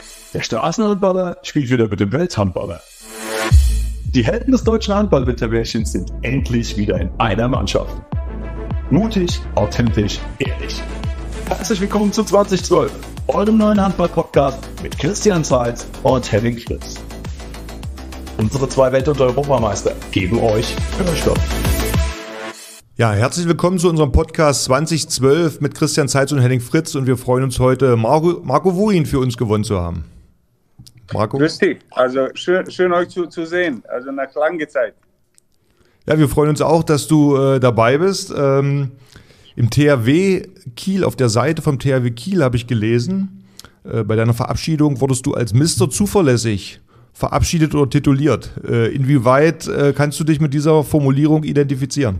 Der Straßenhandballer spielt wieder mit dem Welthandballer. Die Helden des deutschen Handball-Wintermärchens sind endlich wieder in einer Mannschaft. Mutig, authentisch, ehrlich. Herzlich willkommen zu 2012, eurem neuen Handball-Podcast mit Christian Zeitz und Henning Fritz. Unsere zwei Welt- und Europameister geben euch Hörstoff. Ja, herzlich willkommen zu unserem Podcast 2012 mit Christian Zeitz und Henning Fritz, und wir freuen uns heute, Marco Wuin für uns gewonnen zu haben. Marco? Grüß dich, also schön euch zu sehen, also nach langer Zeit. Ja, wir freuen uns auch, dass du dabei bist. Im THW Kiel, auf der Seite vom THW Kiel habe ich gelesen, bei deiner Verabschiedung wurdest du als Mister Zuverlässig verabschiedet oder tituliert. Inwieweit kannst du dich mit dieser Formulierung identifizieren?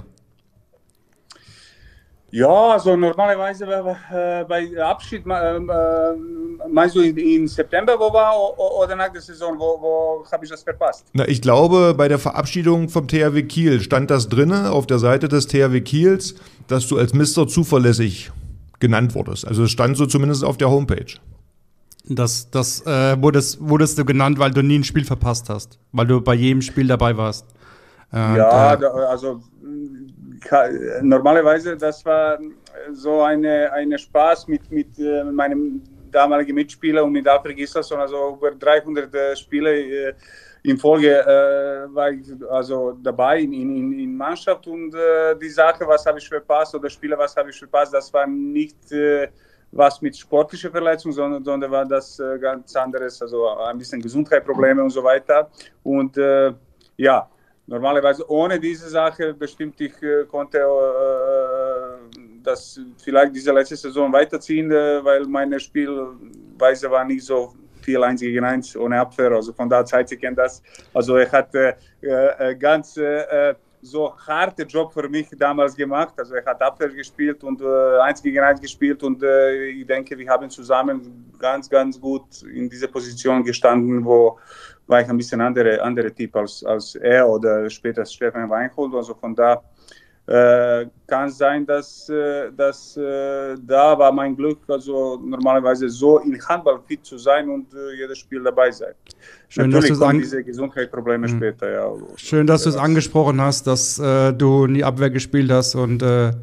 Ja, also normalerweise bei Abschied, meinst du in September, wo war, oder nach der Saison, wo habe ich das verpasst? Na, ich glaube, bei der Verabschiedung vom THW Kiel stand das drinne auf der Seite des THW Kiels, dass du als Mister Zuverlässig genannt wurdest. Also es stand so zumindest auf der Homepage. Das wurdest du genannt, weil du nie ein Spiel verpasst hast, weil du bei jedem Spiel dabei warst. Also normalerweise, das war so eine Spaß mit meinem damaligen Mitspieler und mit Alfred Gislason, also über 300 Spiele in Folge war ich also dabei in Mannschaft, und die Sache, was habe ich verpasst, oder Spiele, was habe ich verpasst, das war nicht was mit sportlicher Verletzung, sondern war das ganz anderes, also ein bisschen Gesundheitsprobleme und so weiter. Und ja, normalerweise ohne diese Sache bestimmt ich konnte das vielleicht diese letzte Saison weiterziehen, weil meine Spielweise war nicht so viel 1 gegen 1 ohne Abwehr. Also von der Zeit, ich kenne das. Also er hat ganz so harte Job für mich damals gemacht. Also er hat Abwehr gespielt und 1 gegen 1 gespielt, und ich denke, wir haben zusammen ganz, ganz gut in dieser Position gestanden, wo war ich ein bisschen andere Typ als er oder später Stefan Weinhold. Also von da kann es sein, dass da war mein Glück, also normalerweise so in Handball fit zu sein und jedes Spiel dabei sein. Schön, natürlich dass du kommen diese Gesundheitsprobleme später. Ja. Schön, dass du es angesprochen hast, dass du in die Abwehr gespielt hast und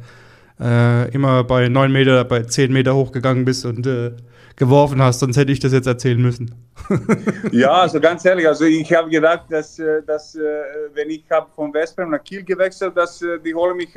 immer bei 9 Meter, bei 10 Meter hochgegangen bist und geworfen hast, sonst hätte ich das jetzt erzählen müssen. Ja, also ganz ehrlich, also ich habe gedacht, dass wenn ich habe von Westbrem nach Kiel gewechselt, dass die holen mich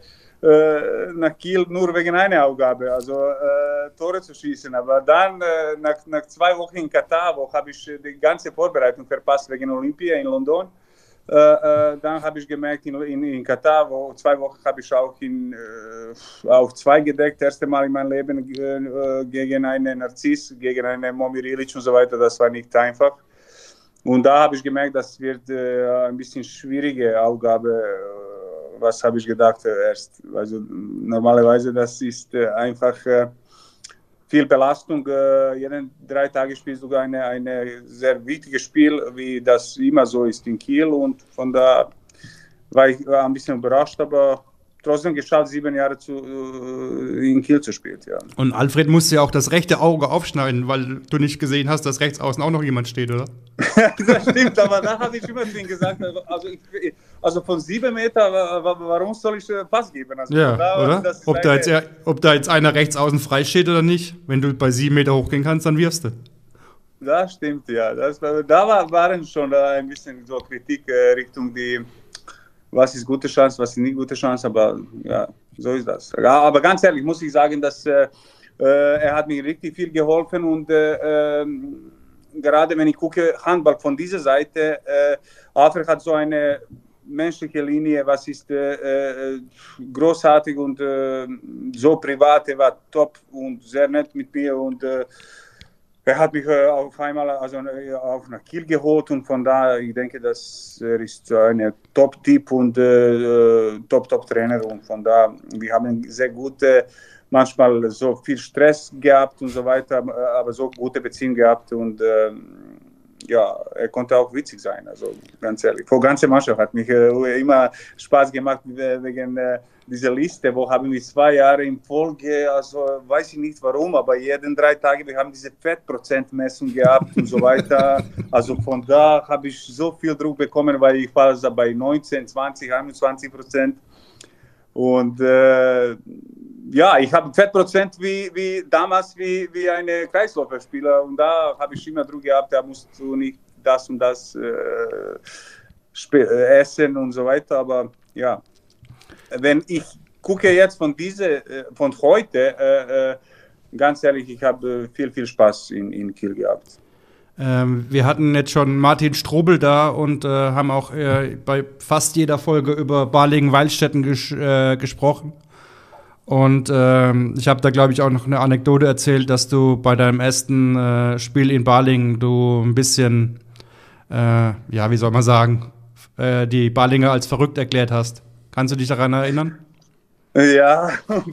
nach Kiel nur wegen einer Aufgabe, also Tore zu schießen. Aber dann nach 2 Wochen in Katar, wo habe ich die ganze Vorbereitung verpasst wegen Olympia in London. Dann habe ich gemerkt, in Katar, wo 2 Wochen habe ich auch auf 2 gedeckt, erste Mal in meinem Leben gegen einen Narziss, gegen einen Momir Ilic und so weiter. Das war nicht einfach. Und da habe ich gemerkt, das wird ein bisschen schwierige Aufgabe. Was habe ich gedacht erst? Also normalerweise, das ist einfach viel Belastung. Jeden 3 Tage spielst du ein sehr wichtiges Spiel, wie das immer so ist in Kiel. Und von da war ich ein bisschen überrascht, aber trotzdem geschafft, 7 Jahre in Kiel zu spielen. Ja. Und Alfred musste ja auch das rechte Auge aufschneiden, weil du nicht gesehen hast, dass rechts außen auch noch jemand steht, oder? Das stimmt, aber da habe ich immer gesagt, also von 7 Metern, warum soll ich Pass geben? Also ja, da, oder? Ob da jetzt einer rechts außen frei steht oder nicht, wenn du bei 7 Meter hochgehen kannst, dann wirfst du. Das stimmt, ja. Da waren schon ein bisschen so Kritik Richtung die, was ist gute Chance, was ist nicht gute Chance, aber ja, so ist das. Ja, aber ganz ehrlich muss ich sagen, dass er hat mir richtig viel geholfen, und gerade wenn ich gucke, Handball von dieser Seite, Alfred hat so eine menschliche Linie, was ist großartig und so privat, er war top und sehr nett mit mir, und er hat mich auf einmal auch nach Kiel geholt, und von da, ich denke, dass er ist ein Top-Typ und Top-Trainer, und von da, wir haben sehr gute, manchmal so viel Stress gehabt und so weiter, aber so gute Beziehungen gehabt, und ja, er konnte auch witzig sein, also ganz ehrlich. Vor ganze Mannschaft hat mich immer Spaß gemacht wegen dieser Liste, wo haben wir 2 Jahre in Folge, also weiß ich nicht warum, aber jeden 3 Tage, wir haben diese Fettprozentmessung gehabt und so weiter. Also von da habe ich so viel Druck bekommen, weil ich war also bei 19, 20, 21%. Und ja, ich habe Fettprozent wie damals wie eine Kreisläuferspieler und da habe ich immer Druck gehabt, da musst du nicht das und das essen und so weiter. Aber ja, wenn ich gucke jetzt von heute, ganz ehrlich, ich habe viel Spaß in Kiel gehabt. Wir hatten jetzt schon Martin Strobel da und haben auch bei fast jeder Folge über Balingen-Weilstätten gesprochen. Und ich habe da, glaube ich, auch noch eine Anekdote erzählt, dass du bei deinem ersten Spiel in Balingen du ein bisschen, ja, wie soll man sagen, die Balinger als verrückt erklärt hast. Kannst du dich daran erinnern? Ja,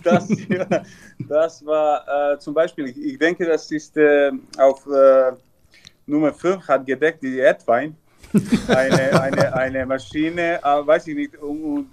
das war zum Beispiel, ich denke, das ist auf Nummer 5 hat gedeckt die Erdwein, eine Maschine, weiß ich nicht, und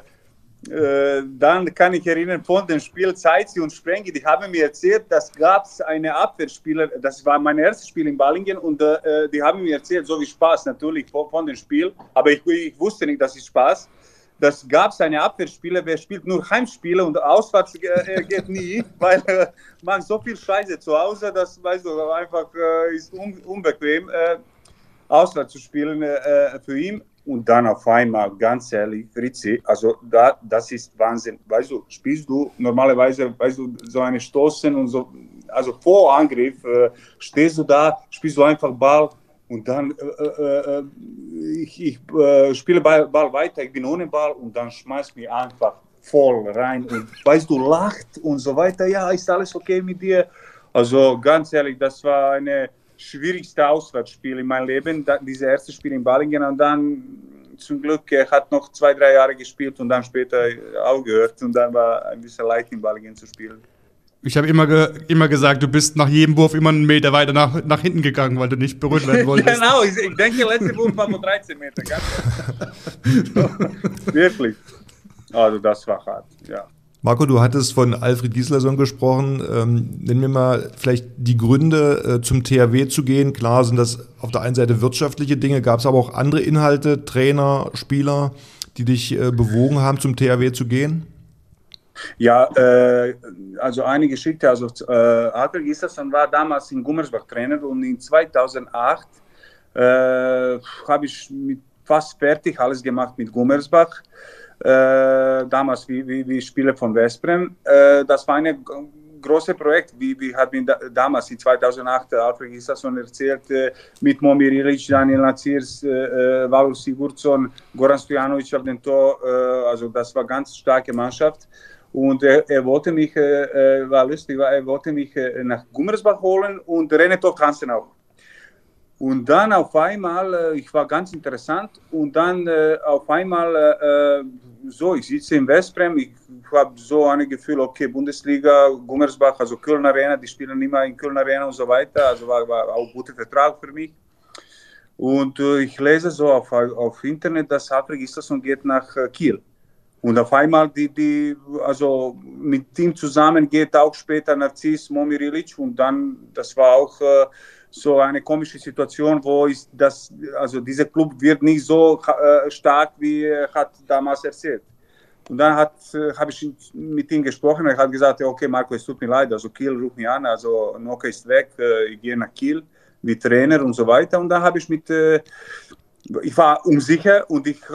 dann kann ich erinnern von dem Spiel Zeitzi und Sprengi, die haben mir erzählt, dass gab es eine Abwehrspieler, das war mein erstes Spiel in Balingen und die haben mir erzählt, so wie Spaß natürlich von dem Spiel, aber ich wusste nicht, dass es Spaß. Das gab es eine Abwehrspieler, wer spielt nur Heimspiele und auswärts geht nie, weil man so viel Scheiße zu Hause, das weißt du, einfach ist unbequem, auswärts zu spielen für ihn. Und dann auf einmal, ganz ehrlich, Rizzi, also das ist Wahnsinn. Weißt du, spielst du normalerweise, weißt du, so eine Stoßen und so, also vor Angriff, stehst du da, spielst du einfach Ball. Und dann ich spiele Ball weiter, ich bin ohne Ball und dann schmeißt mich einfach voll rein und weißt du, lacht und so weiter. Ja, ist alles okay mit dir? Also ganz ehrlich, das war eine schwierigste Auswärtsspiel in meinem Leben, dieses erste Spiel in Balingen und dann zum Glück, er hat noch 2, 3 Jahre gespielt und dann später aufgehört und dann war ein bisschen leicht in Balingen zu spielen. Ich habe immer gesagt, du bist nach jedem Wurf immer einen Meter weiter nach hinten gegangen, weil du nicht berührt werden wolltest. Genau, ich denke, letzte Wurf war von 13 Meter. Wirklich. Also das war hart, ja. Marco, du hattest von Alfred Gislason gesprochen. Nenn mir mal vielleicht die Gründe, zum THW zu gehen. Klar sind das auf der einen Seite wirtschaftliche Dinge, gab es aber auch andere Inhalte, Trainer, Spieler, die dich bewogen haben, zum THW zu gehen? Ja, also eine Geschichte, also Alfred Gislason war damals in Gummersbach Trainer und in 2008 habe ich fast fertig alles gemacht mit Gummersbach. Damals wie Spieler von Veszprem. Das war ein großes Projekt, wie hat mir damals in 2008 Alfred Gislason erzählt, mit Momir Ilic, Daniel Nacirs, Valur Sigurdsson, Goran Stojanovic auf dem Tor, also das war eine ganz starke Mannschaft. Und er wollte mich, war lustig, er wollte mich nach Gummersbach holen und René Toft Hansen auch. Und dann auf einmal, ich war ganz interessant, und dann auf einmal, so, ich sitze in Veszprem, ich habe so ein Gefühl, okay, Bundesliga, Gummersbach, also Köln Arena, die spielen immer in Köln Arena und so weiter, also war auch ein guter Vertrag für mich. Und ich lese so auf Internet, dass Alfred Gislason geht nach Kiel. Und auf einmal, also mit ihm zusammen geht auch später Narcis Momir Ilic und dann, das war auch so eine komische Situation, wo also dieser Club wird nicht so stark, wie er hat damals erzählt. Und dann habe ich mit ihm gesprochen, er hat gesagt, okay Marco, es tut mir leid, also Kiel ruft mich an, also Noka ist weg, ich gehe nach Kiel, wie Trainer und so weiter. Und dann habe ich ich war unsicher und ich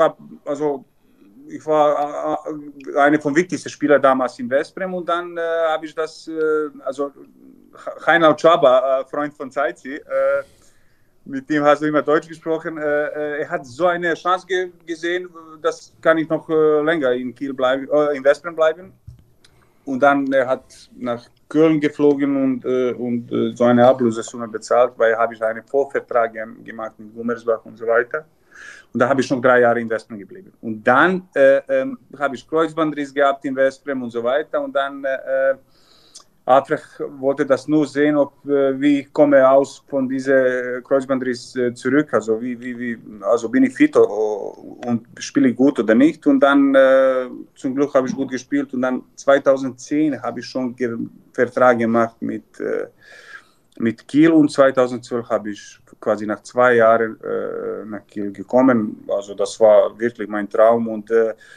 war einer von wichtigsten Spielern damals in Veszprem und dann habe ich also Reinhard Czaba, Freund von Zeitzi, mit dem hast du immer Deutsch gesprochen, er hat so eine Chance gesehen, das kann ich noch länger in Kiel bleiben, in Veszprem bleiben. Und dann er hat nach Köln geflogen und so eine Ablösesumme bezahlt, weil habe ich einen Vorvertrag gemacht mit Gummersbach und so weiter. Und da habe ich noch 3 Jahre in Veszprem geblieben. Und dann habe ich Kreuzbandriss gehabt in Veszprem und so weiter. Und dann einfach wollte das nur sehen, wie ich komme aus von diesem Kreuzbandriss zurück. Also also bin ich fit und spiele ich gut oder nicht. Und dann zum Glück habe ich gut gespielt. Und dann 2010 habe ich schon Vertrag gemacht mit Kiel und 2012 habe ich quasi nach 2 Jahren nach Kiel gekommen. Also das war wirklich mein Traum und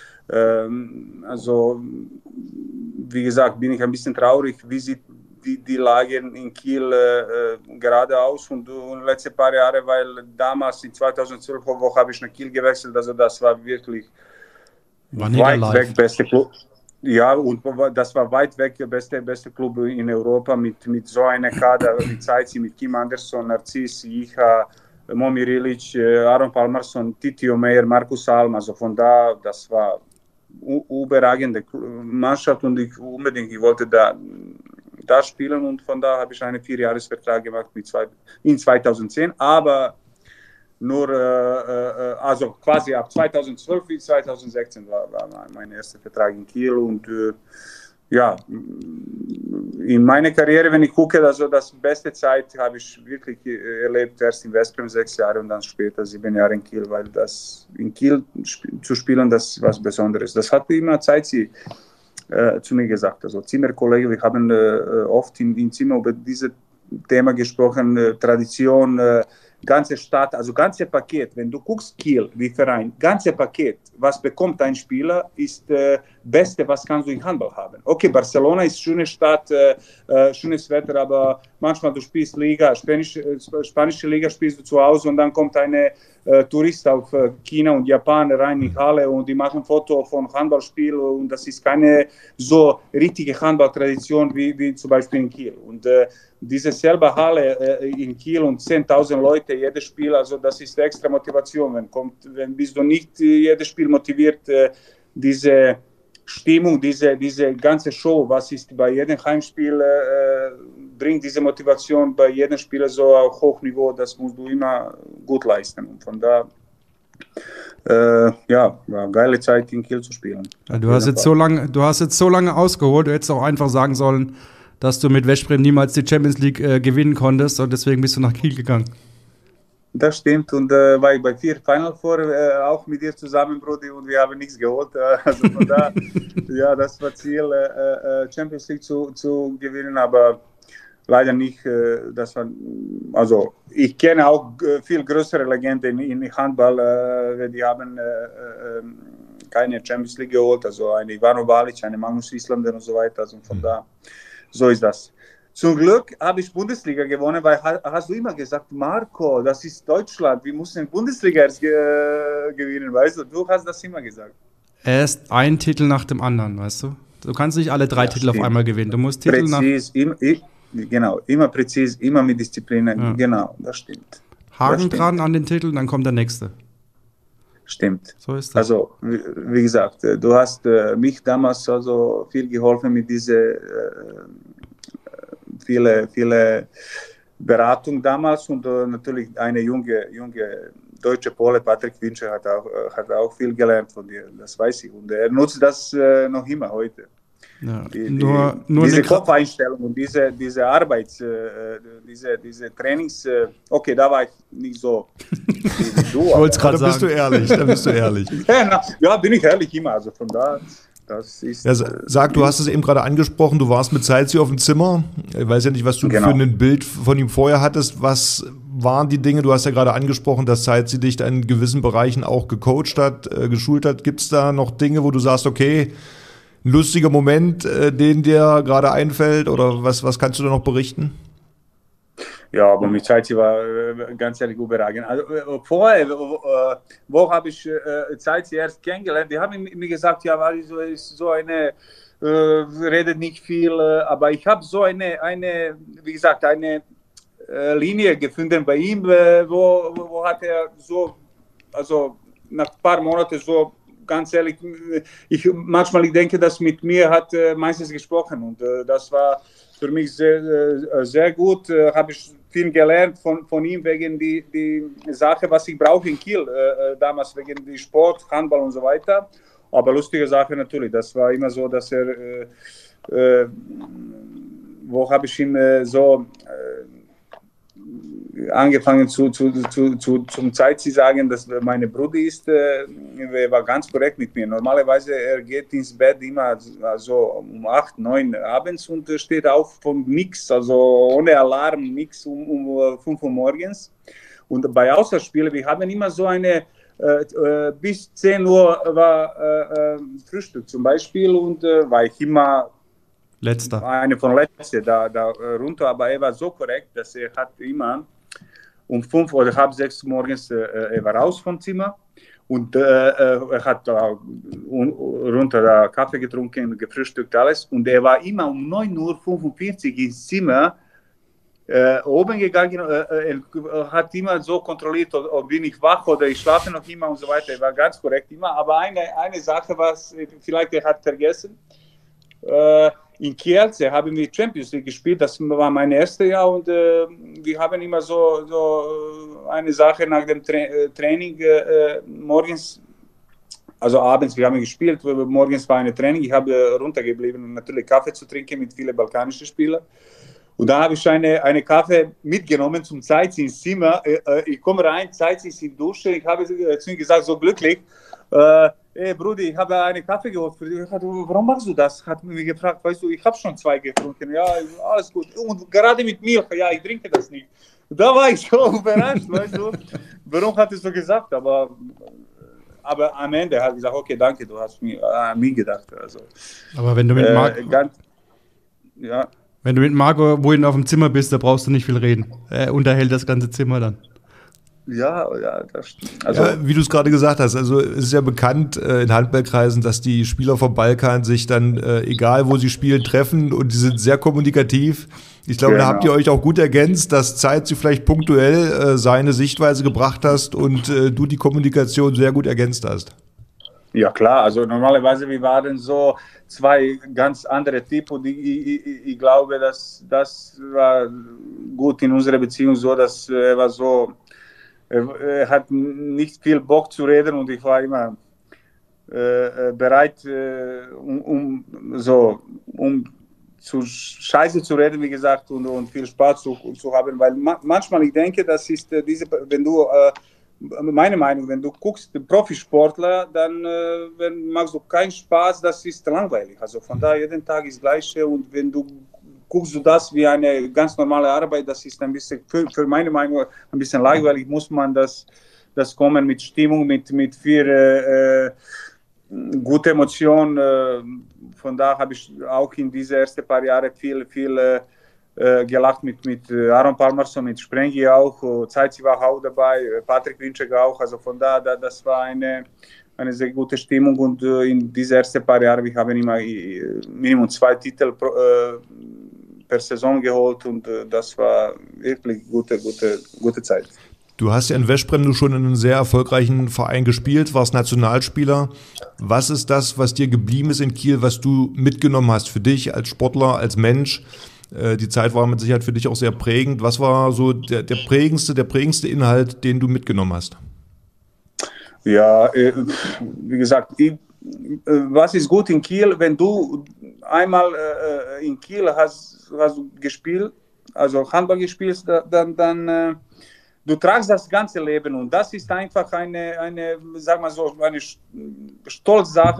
also wie gesagt, bin ich ein bisschen traurig, wie sieht die Lage in Kiel gerade aus und letzte paar Jahre, weil damals in 2012 habe ich nach Kiel gewechselt, also das war wirklich weit weg beste Club. Ja, und das war weit weg der beste Club in Europa mit so einer Kader, mit Zeitzi, mit Kim Anderson, Narcis, Jicha, Momir Ilic, Aron Palmarsson, Titio Meyer, Markus Alm, also von da, das war überragende Mannschaft und ich wollte da spielen und von da habe ich einen 4-Jahres-Vertrag gemacht in 2010, aber nur, also quasi ab 2012 bis 2016 war mein erster Vertrag in Kiel und ja, in meiner Karriere, wenn ich gucke, also das beste Zeit habe ich wirklich erlebt, erst in Veszprém 6 Jahre und dann später 7 Jahre in Kiel, weil das in Kiel zu spielen, das ist was Besonderes. Das hat immer Zeit zu mir gesagt. Also Zimmerkollegen, wir haben oft im Zimmer über dieses Thema gesprochen, Tradition, ganze Stadt, also ganze Paket. Wenn du guckst Kiel, wie Verein, ganze Paket, was bekommt ein Spieler, ist das Beste, was kannst du im Handball haben. Okay, Barcelona ist eine schöne Stadt, schönes Wetter, aber manchmal du spielst Liga, spanische Liga spielst du zu Hause und dann kommt eine Tourist auf China und Japan rein in die Halle und die machen ein Foto von Handballspiel und das ist keine so richtige Handballtradition wie zum Beispiel in Kiel. Und diese selbe Halle in Kiel und 10.000 Leute, jedes Spiel, also das ist extra Motivation. Wenn bist du nicht jedes Spiel motiviert, diese Stimmung, diese ganze Show, was ist bei jedem Heimspiel, bringt diese Motivation bei jedem Spieler so auf Hochniveau, das musst du immer gut leisten. Und von da, ja, war eine geile Zeit in Kiel zu spielen. Ja, du hast jetzt so lange ausgeholt, du hättest auch einfach sagen sollen, dass du mit Veszprém niemals die Champions League gewinnen konntest und deswegen bist du nach Kiel gegangen. Das stimmt und war ich bei 4 Final Four auch mit dir zusammen, Brudi, und wir haben nichts geholt. Also von da, ja, das war Ziel, Champions League zu gewinnen, aber leider nicht. Das war, also ich kenne auch viel größere Legenden in Handball, die haben keine Champions League geholt, also eine Ivano Balic, eine Magnus Islander und so weiter. Also von da, so ist das. Zum Glück habe ich Bundesliga gewonnen, weil hast du immer gesagt, Marco, das ist Deutschland, wir müssen Bundesliga erst gewinnen, weißt du? Du hast das immer gesagt. Erst ein Titel nach dem anderen, weißt du? Du kannst nicht alle 3 Titel auf einmal gewinnen. Du musst Titel genau, immer präzise, immer mit Disziplin. Ja. Genau, das stimmt. Haken dran an den Titel, dann kommt der nächste. Stimmt. So ist das. Also, wie gesagt, du hast mich damals also viel geholfen mit dieser viele Beratung damals und natürlich eine junge deutsche Pole, Patrick Winscher, hat auch viel gelernt von dir, das weiß ich. Und er nutzt das noch immer heute. Ja, diese Kopfeinstellung und diese Arbeits, diese Trainings, okay, da war ich nicht so wie du. Ich wollte es gerade sagen. Da bist du ehrlich. Ja, bin ich ehrlich immer, also von da. Das ist, ja, sag, du hast es eben gerade angesprochen, du warst mit Zeitzi auf dem Zimmer. Ich weiß ja nicht, was du für ein Bild von ihm vorher hattest. Was waren die Dinge, du hast ja gerade angesprochen, dass Zeitzi dich da in gewissen Bereichen auch gecoacht hat, geschult hat. Gibt es da noch Dinge, wo du sagst, okay, ein lustiger Moment, den dir gerade einfällt oder was kannst du da noch berichten? Ja, aber mit Zeitzi war ganz ehrlich überragend. Also, vorher, wo habe ich Zeitzi erst kennengelernt? Die haben mir gesagt, ja, weil so eine, redet nicht viel, aber ich habe so eine, wie gesagt, eine Linie gefunden bei ihm, wo hat er so, also nach ein paar Monaten so, ganz ehrlich, manchmal ich denke, dass mit mir hat meistens gesprochen und das war für mich sehr, sehr gut. Habe ich viel gelernt von ihm wegen die Sache, was ich brauche in Kiel damals, wegen die Sport, Handball und so weiter. Aber lustige Sache natürlich, das war immer so, dass er wo habe ich ihm so angefangen zum Zeit zu sagen, dass meine Bruder ist, war ganz korrekt mit mir. Normalerweise er geht ins Bett immer so um 8, 9 abends und steht auf von nix, also ohne Alarm, nix um 5 Uhr morgens. Und bei Außerspielen, wir haben immer so eine bis 10 Uhr war Frühstück zum Beispiel und war ich immer Letzter. eine von Letzten da runter, aber er war so korrekt, dass er hat immer um 5 oder halb 6 morgens, er war raus vom Zimmer und er hat runter da Kaffee getrunken, gefrühstückt, alles und er war immer um 9:45 Uhr ins Zimmer oben gegangen, er hat immer so kontrolliert, ob bin ich wach oder ich schlafe noch immer und so weiter, er war ganz korrekt immer, aber eine Sache, was vielleicht er hat vergessen, in Kielce haben wir Champions League gespielt, das war mein erstes Jahr und wir haben immer so eine Sache nach dem Training morgens, also abends, wir haben gespielt, morgens war ein Training, ich habe runtergeblieben, um natürlich Kaffee zu trinken mit vielen balkanischen Spielern. Und da habe ich eine Kaffee mitgenommen zum Zeit ins Zimmer. Ich komme rein, Zeit ist in die Dusche. Ich habe zu ihm gesagt, so glücklich, hey Bruder, ich habe einen Kaffee geholt für dich. Warum machst du das? Hat mich gefragt, weißt du, ich habe schon 2 getrunken. Ja, alles gut. Und gerade mit Milch, ja, ich trinke das nicht. Da war ich so überrascht, weißt du. Warum hat er so gesagt? Aber am Ende hat er gesagt, okay, danke, du hast an mich gedacht. Also, aber wenn du mit ja. Wenn du mit Marco wohin auf dem Zimmer bist, da brauchst du nicht viel reden. Er unterhält das ganze Zimmer dann. Ja, das stimmt. Also, ja, wie du es gerade gesagt hast, also es ist ja bekannt in Handballkreisen, dass die Spieler vom Balkan sich dann, egal wo sie spielen, treffen und die sind sehr kommunikativ. Ich glaube, da habt ihr euch auch gut ergänzt, dass Zeit sie vielleicht punktuell seine Sichtweise gebracht hast und du die Kommunikation sehr gut ergänzt hast. Ja klar, also normalerweise wir waren so 2 ganz andere Typen und ich glaube, dass das war gut in unserer Beziehung so, dass er war so, er hat nicht viel Bock zu reden und ich war immer bereit, um zu Scheiße zu reden, wie gesagt, und viel Spaß zu haben, weil manchmal ich denke, das ist wenn du meine Meinung, wenn du guckst, den Profisportler, dann machst du keinen Spaß, das ist langweilig. Also von daher, jeden Tag ist das Gleiche und wenn du guckst du das wie eine ganz normale Arbeit, das ist ein bisschen, für meine Meinung, ein bisschen langweilig, muss man das kommen mit Stimmung, mit viel gute Emotionen. Von daher habe ich auch in diese ersten paar Jahre viel gelacht mit Aaron Palmarsson, mit Sprengi auch, Zeitzi war auch dabei, Patrick Winczek auch, also von da das war eine sehr gute Stimmung und in diese ersten paar Jahre, wir haben immer Minimum 2 Titel per Saison geholt und das war wirklich gute Zeit. Du hast ja in Veszprém schon in einem sehr erfolgreichen Verein gespielt, warst Nationalspieler. Was ist das, was dir geblieben ist in Kiel, was du mitgenommen hast für dich als Sportler, als Mensch? Die Zeit war mit Sicherheit für dich auch sehr prägend. Was war so der prägendste Inhalt, den du mitgenommen hast? Ja, wie gesagt, was ist gut in Kiel, wenn du einmal in Kiel hast gespielt, also Handball gespielt, dann du tragst das ganze Leben und das ist einfach eine sag mal so, eine Stolzsache,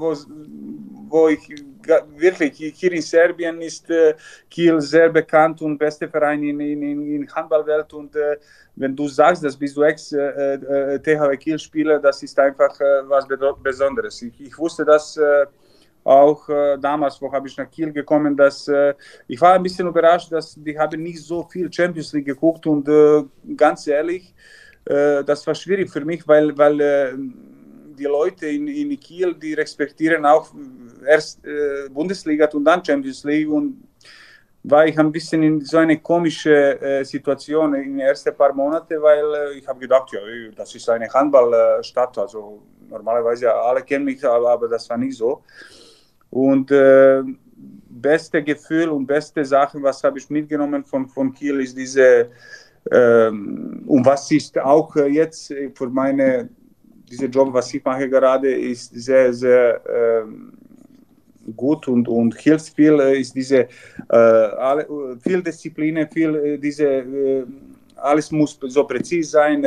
wo ich wirklich, hier in Serbien ist Kiel sehr bekannt und beste Verein in Handballwelt und wenn du sagst, dass bist du Ex-THW Kiel-Spieler, das ist einfach was Besonderes. Ich wusste das auch damals, wo habe ich nach Kiel gekommen, dass ich war ein bisschen überrascht, dass die haben nicht so viel Champions League geguckt und ganz ehrlich, das war schwierig für mich, weil die Leute in Kiel, die respektieren auch erst Bundesliga und dann Champions League und war ich ein bisschen in so eine komische Situation in den ersten paar Monaten, weil ich habe gedacht, ja, das ist eine Handballstadt, also normalerweise alle kennen mich, aber das war nicht so. Und beste Gefühl und beste Sachen, was habe ich mitgenommen von Kiel, ist diese, und was ist auch jetzt für diese Job, was ich mache gerade, ist sehr, sehr gut und hilft viel, ist diese viel Disziplin, viel alles muss so präzise sein.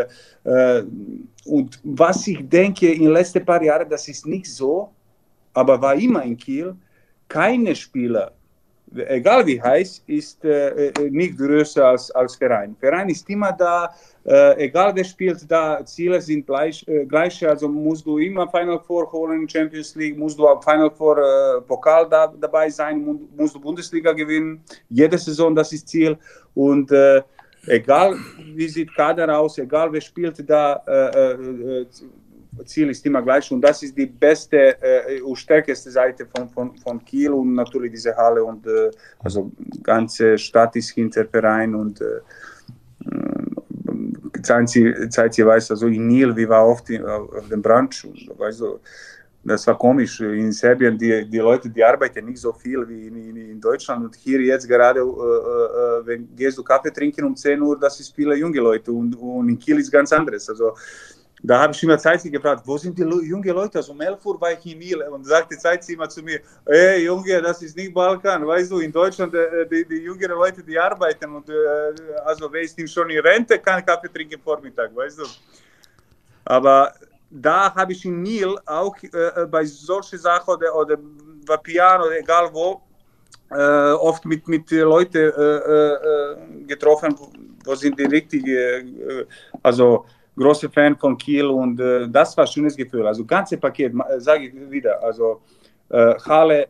Und was ich denke, in den letzten paar Jahren, das ist nicht so, aber war immer in Kiel, keine Spieler, egal wie heiß, ist nicht größer als Verein. Verein ist immer da, egal wer spielt da, Ziele sind gleich, also musst du immer Final Four holen, Champions League, musst du auch Final Four Pokal dabei sein, musst du Bundesliga gewinnen, jede Saison, das ist Ziel. Und egal wie sieht Kader aus, egal wer spielt da, Ziel ist immer gleich und das ist die beste und stärkste Seite von Kiel und natürlich diese Halle und also ganze Stadt ist hinter Verein und Zeit sie weiß, also in Nil, wie war oft auf dem Branch, weißt du, das war komisch. In Serbien, die Leute, die arbeiten nicht so viel wie in Deutschland und hier jetzt gerade, wenn gehst du Kaffee trinken um 10 Uhr, das ist viele junge Leute und in Kiel ist ganz anderes, also da habe ich immer Zeitzi gefragt, wo sind die jungen Leute? Also um 11 Uhr war ich in Nil und sagte Zeitzi immer zu mir, hey Junge, das ist nicht Balkan, weißt du, in Deutschland die jüngeren Leute, die arbeiten und also wer ist schon in Rente, kann Kaffee trinken Vormittag, weißt du. Aber da habe ich in Nil auch bei solchen Sachen oder bei Piano oder egal wo, oft mit Leuten getroffen, wo sind die richtige, also große Fan von Kiel und das war ein schönes Gefühl. Also ganze Paket, sage ich wieder, also Halle,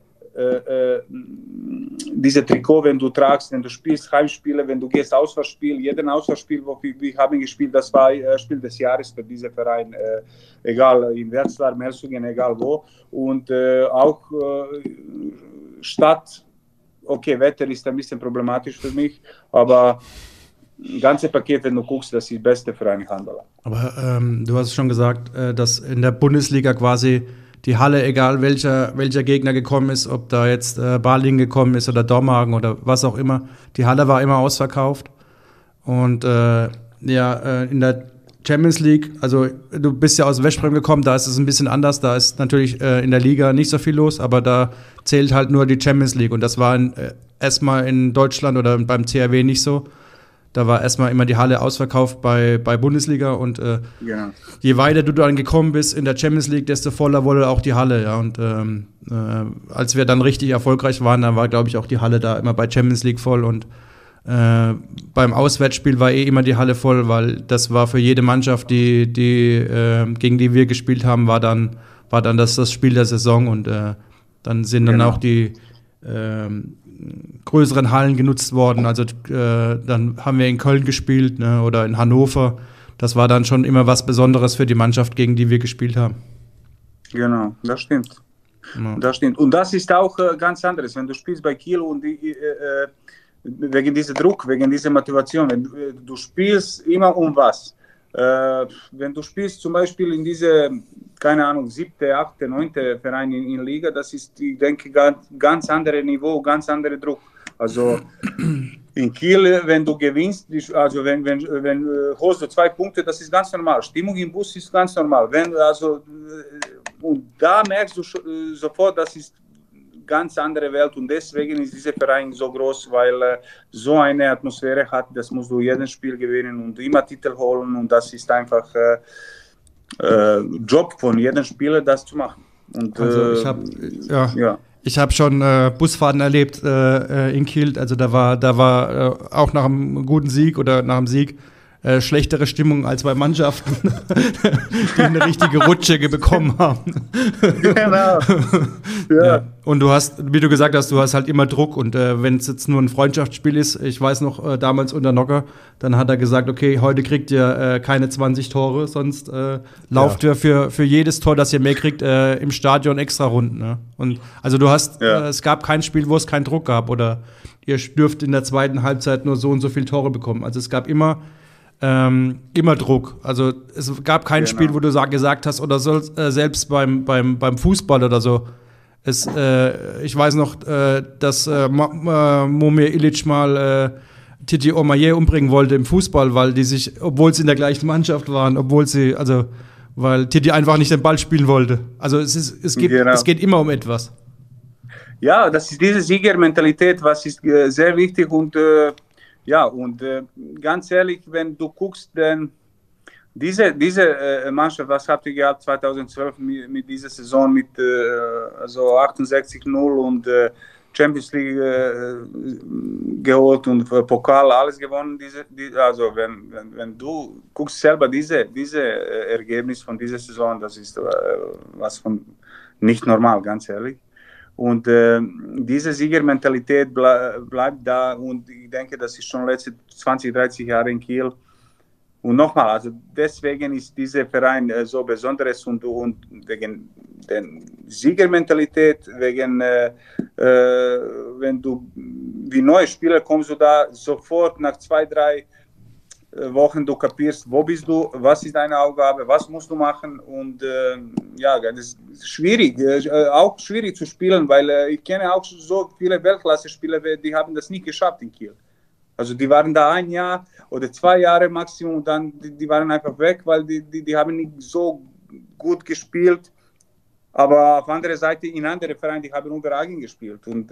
diese Trikot, wenn du tragst, wenn du spielst Heimspiele, wenn du gehst Auswärtsspiel, jeden Auswärtsspiel, wo wir haben gespielt, das war Spiel des Jahres für diesen Verein, egal in Wetzlar, Mersungen, egal wo. Und auch Stadt, okay, Wetter ist ein bisschen problematisch für mich, aber ganze Paket, wenn du guckst, das ist die beste Verein Handball. Aber du hast schon gesagt, dass in der Bundesliga quasi die Halle, egal welcher Gegner gekommen ist, ob da jetzt Balingen gekommen ist oder Dormagen oder was auch immer, die Halle war immer ausverkauft. Und in der Champions League, also du bist ja aus Veszprém gekommen, da ist es ein bisschen anders, da ist natürlich in der Liga nicht so viel los, aber da zählt halt nur die Champions League und das war erstmal in Deutschland oder beim THW nicht so. Da war erstmal immer die Halle ausverkauft bei Bundesliga und je weiter du dann gekommen bist in der Champions League, desto voller wurde auch die Halle. Ja. Und als wir dann richtig erfolgreich waren, dann war, glaube ich, auch die Halle da immer bei Champions League voll. Und beim Auswärtsspiel war immer die Halle voll, weil das war für jede Mannschaft, gegen die wir gespielt haben, war dann das Spiel der Saison. Und dann sind dann auch die größeren Hallen genutzt worden. Also dann haben wir in Köln gespielt, ne, oder in Hannover. Das war dann schon immer was Besonderes für die Mannschaft, gegen die wir gespielt haben. Genau, das stimmt. Ja. Das stimmt. Und das ist auch ganz anderes, wenn du spielst bei Kiel und wegen diesem Druck, wegen dieser Motivation. Wenn du spielst immer um was. Wenn du spielst zum Beispiel in diese, keine Ahnung, 7., 8., 9. Verein in Liga, das ist, ich denke, ganz andere Niveau, ganz anderer Druck. Also in Kiel, wenn du gewinnst, also wenn holst du 2 Punkte, das ist ganz normal. Stimmung im Bus ist ganz normal. Und da merkst du sofort, das ist ganz andere Welt und deswegen ist dieser Verein so groß, weil so eine Atmosphäre hat, das musst du jedes Spiel gewinnen und immer Titel holen und das ist einfach Job von jedem Spieler, das zu machen. Und, also ich habe schon Busfahrten erlebt in Kiel, also da war auch nach einem guten Sieg oder nach dem Sieg schlechtere Stimmung als bei Mannschaften, die eine richtige Rutsche bekommen haben. Genau. Ja. Und du hast, wie du gesagt hast, du hast halt immer Druck und wenn es jetzt nur ein Freundschaftsspiel ist, ich weiß noch, damals unter Nocker, dann hat er gesagt, okay, heute kriegt ihr keine 20 Tore, sonst lauft ihr für jedes Tor, das ihr mehr kriegt, im Stadion extra Runden. Ne? Und also du hast, es gab kein Spiel, wo es keinen Druck gab oder ihr dürft in der zweiten Halbzeit nur so und so viele Tore bekommen. Also es gab immer Druck. Also es gab kein Spiel, wo du gesagt hast, oder selbst beim Fußball oder so. Ich weiß noch, dass Momir Ilic mal Titi Omaye umbringen wollte im Fußball, weil die sich, obwohl sie in der gleichen Mannschaft waren, weil Titi einfach nicht den Ball spielen wollte. Also es geht immer um etwas. Ja, das ist diese Siegermentalität, was ist sehr wichtig und ganz ehrlich, wenn du guckst, denn diese Mannschaft, was habt ihr gehabt 2012 mit dieser Saison mit also 68-0 und Champions League geholt und Pokal, alles gewonnen. Also wenn du guckst selber diese Ergebnis von dieser Saison, das ist was von nicht normal, ganz ehrlich. Und diese Siegermentalität bleibt da und ich denke, das ist schon letzte 20, 30 Jahre in Kiel. Und nochmal, also deswegen ist dieser Verein so besonderes und wegen der Siegermentalität, wegen, wenn du wie neue Spieler kommst, du da sofort nach 2, 3 Wochen, du kapierst, wo bist du, was ist deine Aufgabe, was musst du machen und das ist schwierig, auch schwierig zu spielen, weil ich kenne auch so viele Weltklasse-Spieler, die haben das nicht geschafft in Kiel. Also die waren da 1 Jahr oder 2 Jahre Maximum und dann die waren einfach weg, weil die haben nicht so gut gespielt. Aber auf andere Seite in anderen Vereinen, die haben überragend gespielt. Und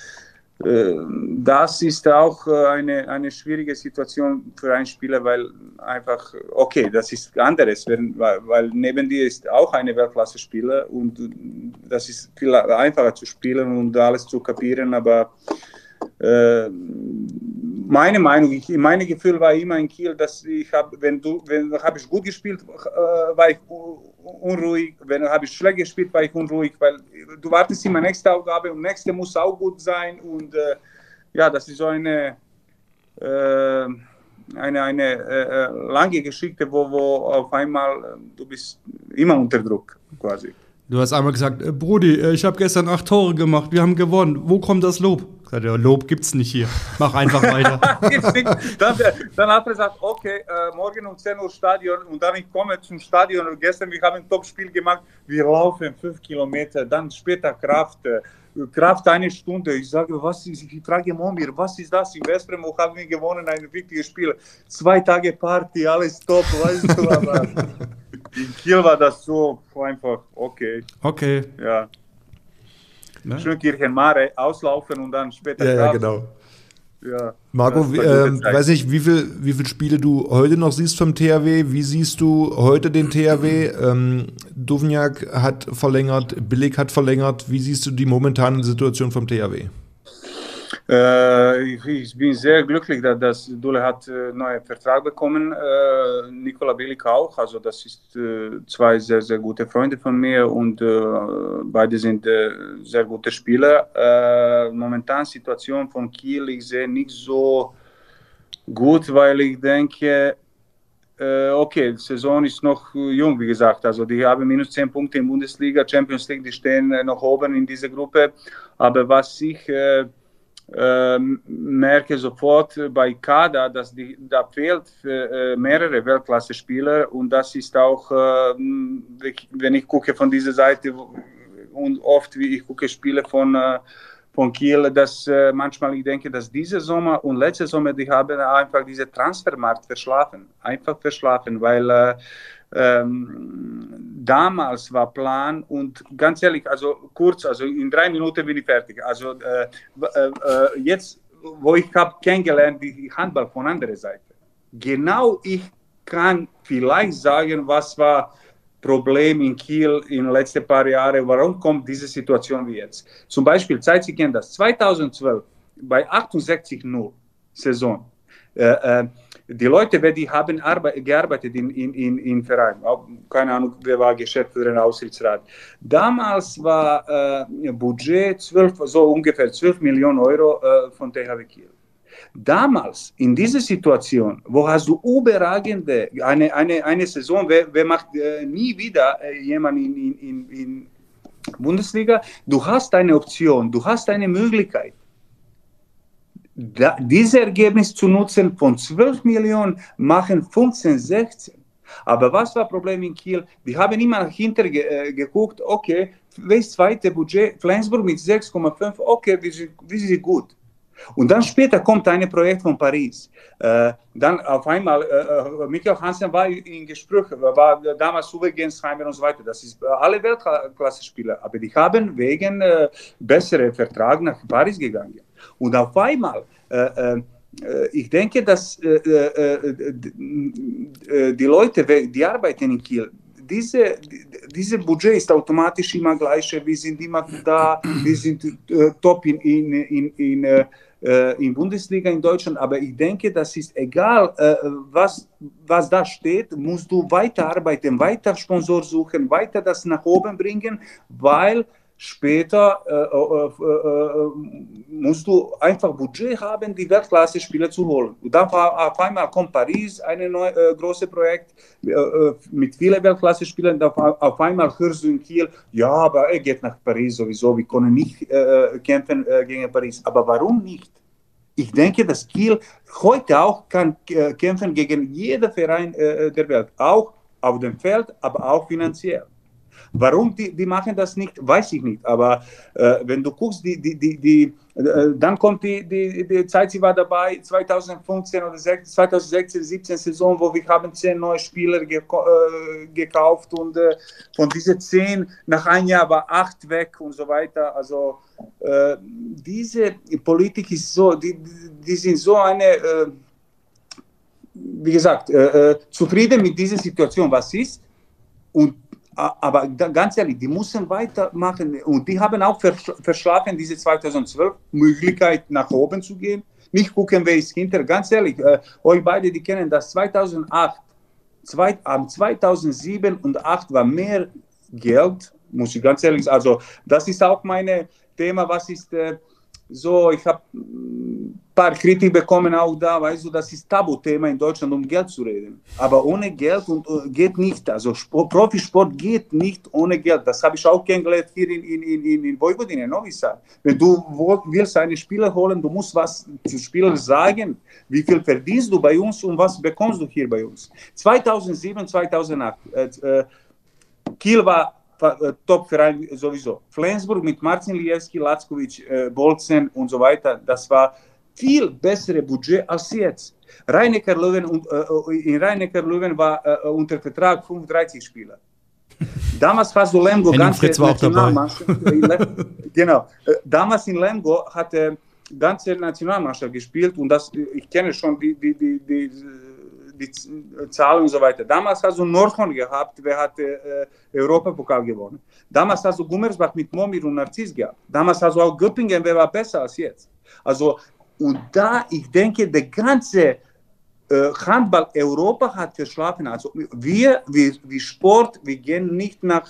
das ist auch eine schwierige Situation für einen Spieler, weil einfach, okay, das ist anderes, weil neben dir ist auch eine Weltklasse-Spieler und das ist viel einfacher zu spielen und alles zu kapieren, aber meine Meinung, mein Gefühl war immer in Kiel, dass ich habe, wenn habe ich gut gespielt, war ich unruhig, wenn habe ich schlecht gespielt, war ich unruhig, weil du wartest immer nächste Aufgabe und nächste muss auch gut sein und das ist so eine lange Geschichte, wo auf einmal du bist immer unter Druck quasi. Du hast einmal gesagt, Brudi, ich habe gestern 8 Tore gemacht, wir haben gewonnen. Wo kommt das Lob? Ich sagte, Lob gibt's nicht hier. Mach einfach weiter. Dann hat er gesagt, okay, morgen um 10 Uhr Stadion und dann ich komme zum Stadion und gestern, wir haben ein Top-Spiel gemacht, wir laufen 5 Kilometer, dann später Kraft 1 Stunde. Ich sage, ich frage Momir, was ist das? In Westbrem haben wir gewonnen, ein wichtiges Spiel. 2 Tage Party, alles top, weißt du, aber in Kiel war das so einfach, okay. Okay. Ja. Ne? Schönkirchen, Mare, auslaufen und dann später Ja, genau. Ja. Marco, weiß nicht, wie viel Spiele du heute noch siehst vom THW. Wie siehst du heute den THW? Duvnjak hat verlängert, Billig hat verlängert. Wie siehst du die momentane Situation vom THW? Ich bin sehr glücklich, dass Dule hat einen neuen Vertrag bekommen, Nikola Bilic auch, also das ist 2 sehr, sehr gute Freunde von mir und beide sind sehr gute Spieler. Momentan Situation von Kiel, ich sehe nicht so gut, weil ich denke, okay, die Saison ist noch jung, wie gesagt, also die haben minus 10 Punkte in Bundesliga, Champions League, die stehen noch oben in dieser Gruppe, aber was ich merke sofort bei Kader, dass da fehlt mehrere Weltklasse-Spieler und das ist auch, wenn ich gucke von dieser Seite und oft, wie ich gucke Spiele von Kiel, dass manchmal ich denke, dass diese Sommer und letzte Sommer, die haben einfach diese Transfermarkt verschlafen, weil damals war Plan und ganz ehrlich, also kurz, also in 3 Minuten bin ich fertig. Also jetzt, wo ich habe kennengelernt, die Handball von anderer Seite. Genau, ich kann vielleicht sagen, was war Problem in Kiel in den letzten paar Jahren, warum kommt diese Situation wie jetzt? Zum Beispiel, Sie kennen das, 2012 bei 68-0 Saison. Die Leute, die haben gearbeitet in Verein, keine Ahnung, wer war Geschäftsführer oder Aufsichtsrat. Damals war Budget so ungefähr 12 Millionen Euro von THW Kiel. Damals, in dieser Situation, wo hast du überragende, eine Saison, wer macht nie wieder jemand in Bundesliga, du hast eine Option, du hast eine Möglichkeit. Dieses Ergebnis zu nutzen von 12 Millionen machen 15, 16. Aber was war das Problem in Kiel? Die haben immer dahinter geguckt, okay, welches zweite Budget? Flensburg mit 6,5, okay, wir sind gut. Und dann später kommt ein Projekt von Paris. Dann auf einmal, Michael Hansen war in Gespräch, war damals Uwe Gensheimer und so weiter. Das ist alle Weltklasse-Spieler, aber die haben wegen besseren Vertrag nach Paris gegangen. Und auf einmal, ich denke, dass die Leute, die arbeiten in Kiel, diese Budget ist automatisch immer gleich, wir sind immer da, wir sind top in Bundesliga in Deutschland, aber ich denke, das ist egal, was da steht, musst du weiterarbeiten, weiter Sponsor suchen, weiter das nach oben bringen, weil später musst du einfach Budget haben, die Weltklasse-Spieler zu holen. Und dann auf einmal kommt Paris, ein großes Projekt mit vielen Weltklasse-Spielern. Auf einmal hörst du in Kiel, ja, aber er geht nach Paris sowieso, wir können nicht kämpfen gegen Paris. Aber warum nicht? Ich denke, dass Kiel heute auch kann kämpfen gegen jeden Verein der Welt, auch auf dem Feld, aber auch finanziell. Warum die machen das nicht, weiß ich nicht. Aber wenn du guckst, dann kommt die Zeit, sie war dabei, 2015 oder 2016, 17 Saison, wo wir haben 10 neue Spieler gekauft und von diesen 10 nach einem Jahr war 8 weg und so weiter. Also diese Politik ist so, die sind so eine, wie gesagt, zufrieden mit dieser Situation, was ist. Aber ganz ehrlich, die müssen weitermachen und die haben auch verschlafen, diese 2012 Möglichkeit nach oben zu gehen. Nicht gucken, wer ist hinter. Ganz ehrlich, euch beide, die kennen das 2008, 2007 und 2008 war mehr Geld, muss ich ganz ehrlich sagen. Also das ist auch mein Thema, was ist so, ich habe ein paar Kritik bekommen auch da, weißt du, das ist Tabuthema in Deutschland, um Geld zu reden. Aber ohne Geld geht nicht, also Profisport geht nicht ohne Geld. Das habe ich auch kennengelernt hier in Vojvodina, in Novi Sad. Wenn du willst einen Spieler holen, du musst was zu Spieler sagen, wie viel verdienst du bei uns und was bekommst du hier bei uns. 2007, 2008, Kiel war Top-Verein sowieso. Flensburg mit Marcin Lijevski, Lackovic, Bolzen und so weiter, das war viel bessere Budget als jetzt. In Rhein-Neckar-Löwen war unter Vertrag 35 Spieler. Damals hast du Lemgo ganze Nationalmannschaft. Genau. Damals in Lemgo hat ganze Nationalmannschaft gespielt und das, ich kenne schon die Zahlen und so weiter. Damals hast du Nordhorn gehabt, wer hat Europapokal gewonnen. Damals hast du Gummersbach mit Momir und Narziss gehabt. Damals hast du auch Göppingen, wer war besser als jetzt. Also, und da, ich denke, der ganze Handball Europa hat verschlafen. Also wir Sport, wir gehen nicht nach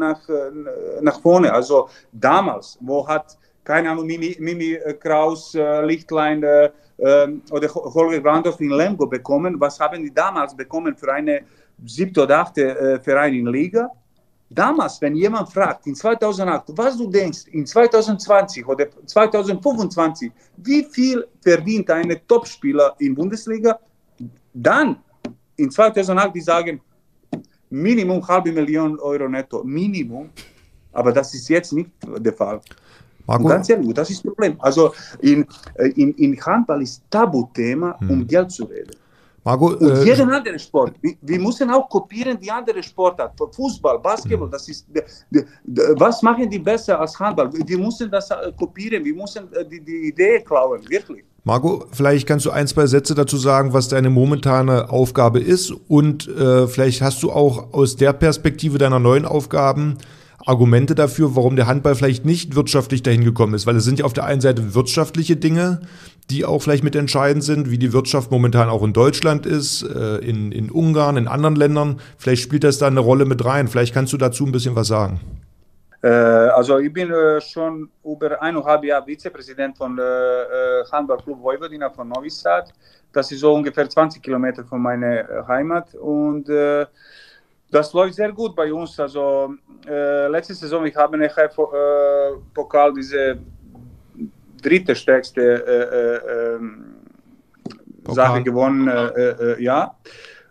vorne. Also damals, wo hat, keine Ahnung, Mimi Kraus, Lichtlein oder Holger Brandorf in Lemgo bekommen. Was haben die damals bekommen für eine 7. oder 8. Verein in Liga? Damals, wenn jemand fragt, in 2008, was du denkst, in 2020 oder 2025, wie viel verdient ein Topspieler in Bundesliga? Dann, in 2008, die sagen, Minimum 500.000 Euro netto, Minimum. Aber das ist jetzt nicht der Fall. Marco? Ganz ehrlich, das ist das Problem. Also in Handball ist Tabuthema, um Geld zu reden. Marco, und jeden anderen Sport. Wir müssen auch kopieren die andere Sportart. Fußball, Basketball, das ist, was machen die besser als Handball? Wir müssen das kopieren, wir müssen die Idee klauen, wirklich. Marco, vielleicht kannst du 1, 2 Sätze dazu sagen, was deine momentane Aufgabe ist und vielleicht hast du auch aus der Perspektive deiner neuen Aufgaben Argumente dafür, warum der Handball vielleicht nicht wirtschaftlich dahin gekommen ist, weil es sind ja auf der einen Seite wirtschaftliche Dinge, die auch vielleicht mit entscheidend sind, wie die Wirtschaft momentan auch in Deutschland ist, in Ungarn, in anderen Ländern. Vielleicht spielt das da eine Rolle mit rein. Vielleicht kannst du dazu ein bisschen was sagen. Also ich bin schon über 1,5 Jahre Vizepräsident von Handballclub Vojvodina von Novi Sad. Das ist so ungefähr 20 Kilometer von meiner Heimat und das läuft sehr gut bei uns. Also letzte Saison, ich habe nachher Pokal diese dritte stärkste Sache gewonnen, ja.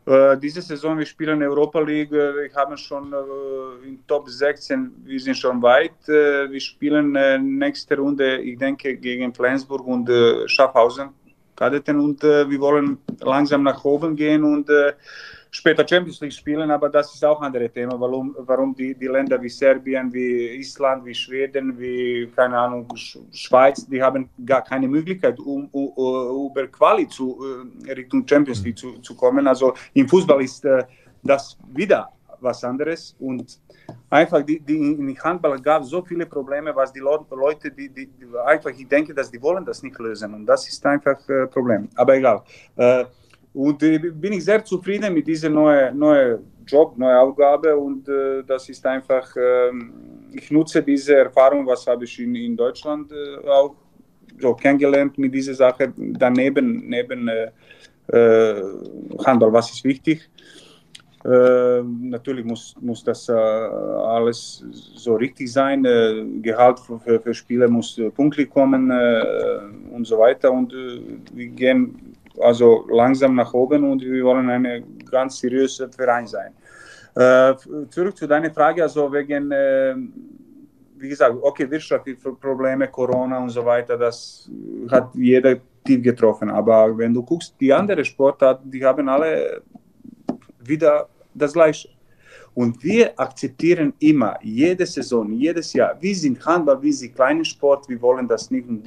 Diese Saison, wir spielen Europa League, wir haben schon in Top 16, wir sind schon weit. Wir spielen nächste Runde, ich denke, gegen Flensburg und Schaffhausen, Kadetten, und wir wollen langsam nach oben gehen und später Champions League spielen, aber das ist auch ein anderes Thema, warum die Länder wie Serbien, wie Island, wie Schweden, wie, keine Ahnung, Schweiz, die haben gar keine Möglichkeit, über Quali Richtung Champions League zu kommen. Also im Fußball ist das wieder was anderes und einfach im Handball gab es so viele Probleme, was die Leute, die einfach, ich denke, dass die wollen das nicht lösen und das ist einfach ein Problem, aber egal. Und bin ich sehr zufrieden mit dieser neuen Job, neue Aufgabe und das ist einfach, ich nutze diese Erfahrung, was habe ich in Deutschland auch so kennengelernt mit dieser Sache, daneben Handball, was ist wichtig. Natürlich muss das alles so richtig sein, Gehalt für Spieler muss pünktlich kommen und so weiter und wir gehen also langsam nach oben und wir wollen ein ganz seriöser Verein sein. Zurück zu deiner Frage, also wegen, wie gesagt, okay, wirtschaftliche Probleme, Corona und so weiter, das hat jeder tief getroffen. Aber wenn du guckst, die anderen Sportarten, die haben alle wieder das Gleiche. Und wir akzeptieren immer, jede Saison, jedes Jahr, wir sind Handball, wir sind kleiner Sport, wir wollen das nicht und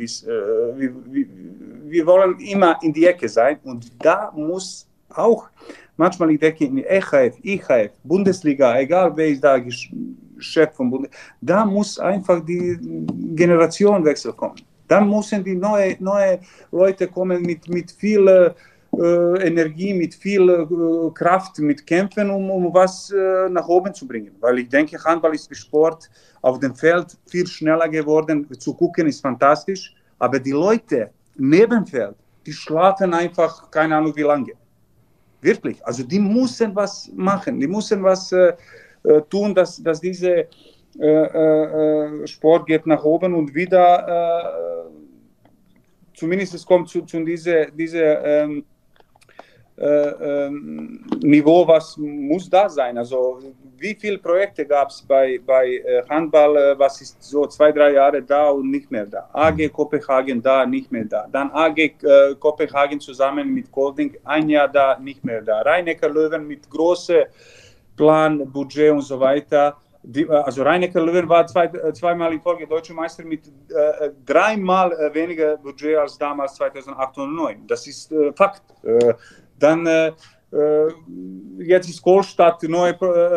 wir wollen immer in die Ecke sein und da muss auch, manchmal ich denke in EHF, IHF, Bundesliga, egal wer ist da Chef von Bundesliga, da muss einfach die Generationenwechsel kommen. Dann müssen die neue Leute kommen mit viel Energie, mit viel Kraft, mit Kämpfen, um was nach oben zu bringen. Weil ich denke, Handball ist Sport auf dem Feld viel schneller geworden. Zu gucken ist fantastisch, aber die Leute neben dem Feld, die schlafen einfach keine Ahnung wie lange. Wirklich. Also die müssen was machen, die müssen was tun, dass diese Sport geht nach oben und wieder zumindest es kommt zu diese Niveau, was muss da sein? Also wie viele Projekte gab es bei Handball, was ist so 2-3 Jahre da und nicht mehr da? AG Kopenhagen da, nicht mehr da. Dann AG Kopenhagen zusammen mit Kolding, ein Jahr da, nicht mehr da. Rhein-Neckar Löwen mit großem Plan, Budget und so weiter. Also Rhein-Neckar Löwen war zweimal in Folge Deutscher Meister mit 3-mal weniger Budget als damals 2008 und 2009. Das ist Fakt. Dann jetzt ist Kohlstadt neue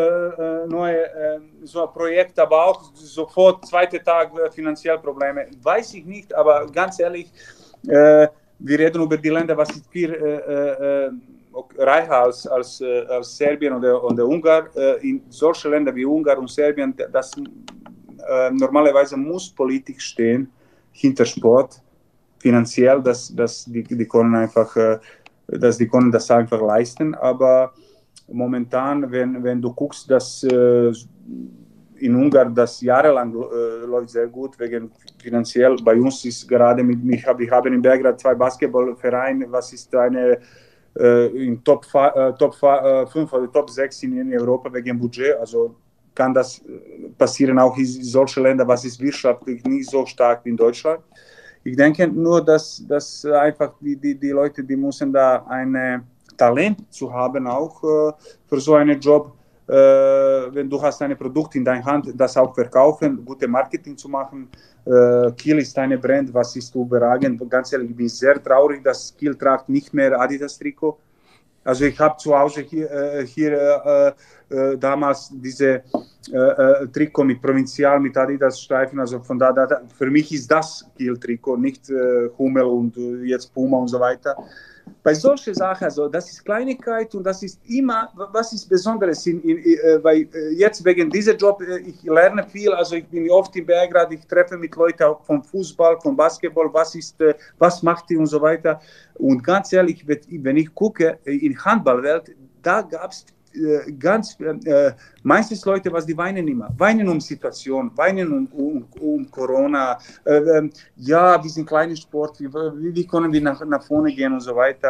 so ein Projekt, aber auch sofort zweiter Tag finanziell Probleme. Weiß ich nicht, aber ganz ehrlich, wir reden über die Länder, was ist viel reicher als Serbien oder Ungarn. In solche Länder wie Ungarn und Serbien, das normalerweise muss Politik stehen hinter Sport, finanziell, dass die können einfach dass die können das einfach leisten, aber momentan, wenn du guckst, dass in Ungarn das jahrelang läuft sehr gut, wegen finanziell, bei uns ist gerade wir haben in Belgrad 2 Basketballvereine, was ist eine in Top 5 oder Top 6 in Europa wegen Budget, also kann das passieren auch in solchen Ländern, was ist wirtschaftlich nicht so stark wie in Deutschland. Ich denke nur, dass einfach die Leute, die müssen da ein Talent zu haben, auch für so einen Job. Wenn du hast ein Produkt in deiner Hand, das auch verkaufen, gute Marketing zu machen. Kiel ist eine Brand, was ist überragend. Ganz ehrlich, ich bin sehr traurig, dass Kiel tragt nicht mehr Adidas-Trikot. Also ich habe zu Hause hier damals diese Trikot mit Provinzial, mit Adidas-Streifen, also von da, für mich ist das Kiel-Trikot, nicht Hummel und jetzt Puma und so weiter. Bei solchen Sachen, also das ist Kleinigkeit und das ist immer, was ist Besonderes, weil jetzt wegen diesem Job, ich lerne viel, also ich bin oft in Belgrad, ich treffe mit Leuten auch vom Fußball, vom Basketball, was macht die und so weiter. Und ganz ehrlich, wenn ich gucke, in Handballwelt, da gab es meistens Leute, die weinen immer, weinen um Situation, weinen um Corona, ja, wir sind kleiner Sport, wie können wir nach vorne gehen und so weiter.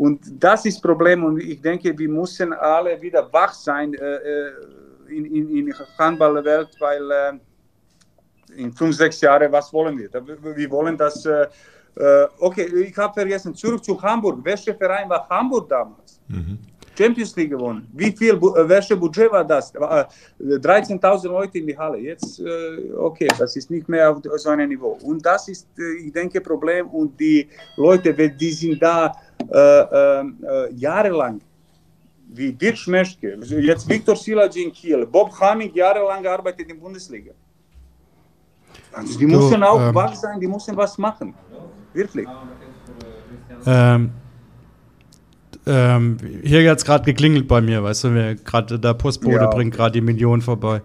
Und das ist das Problem. Und ich denke, wir müssen alle wieder wach sein in der Handballwelt, weil in 5-6 Jahren, was wollen wir? Wir wollen, dass, okay, ich habe vergessen, zurück zu Hamburg. Welcher Verein war Hamburg damals? Champions League gewonnen. Welches Budget war das? 13.000 Leute in die Halle. Jetzt, okay, das ist nicht mehr auf so einem Niveau. Und das ist, ich denke, Problem. Und die Leute, die sind da jahrelang, wie Dirk Schmeschke, jetzt Viktor Silac in Kiel, Bob Hamming jahrelang gearbeitet in der Bundesliga. Also die müssen auch wach sein, die müssen was machen. Wirklich. Hier hat es gerade geklingelt bei mir, weißt du, gerade der Postbote bringt gerade die Million vorbei.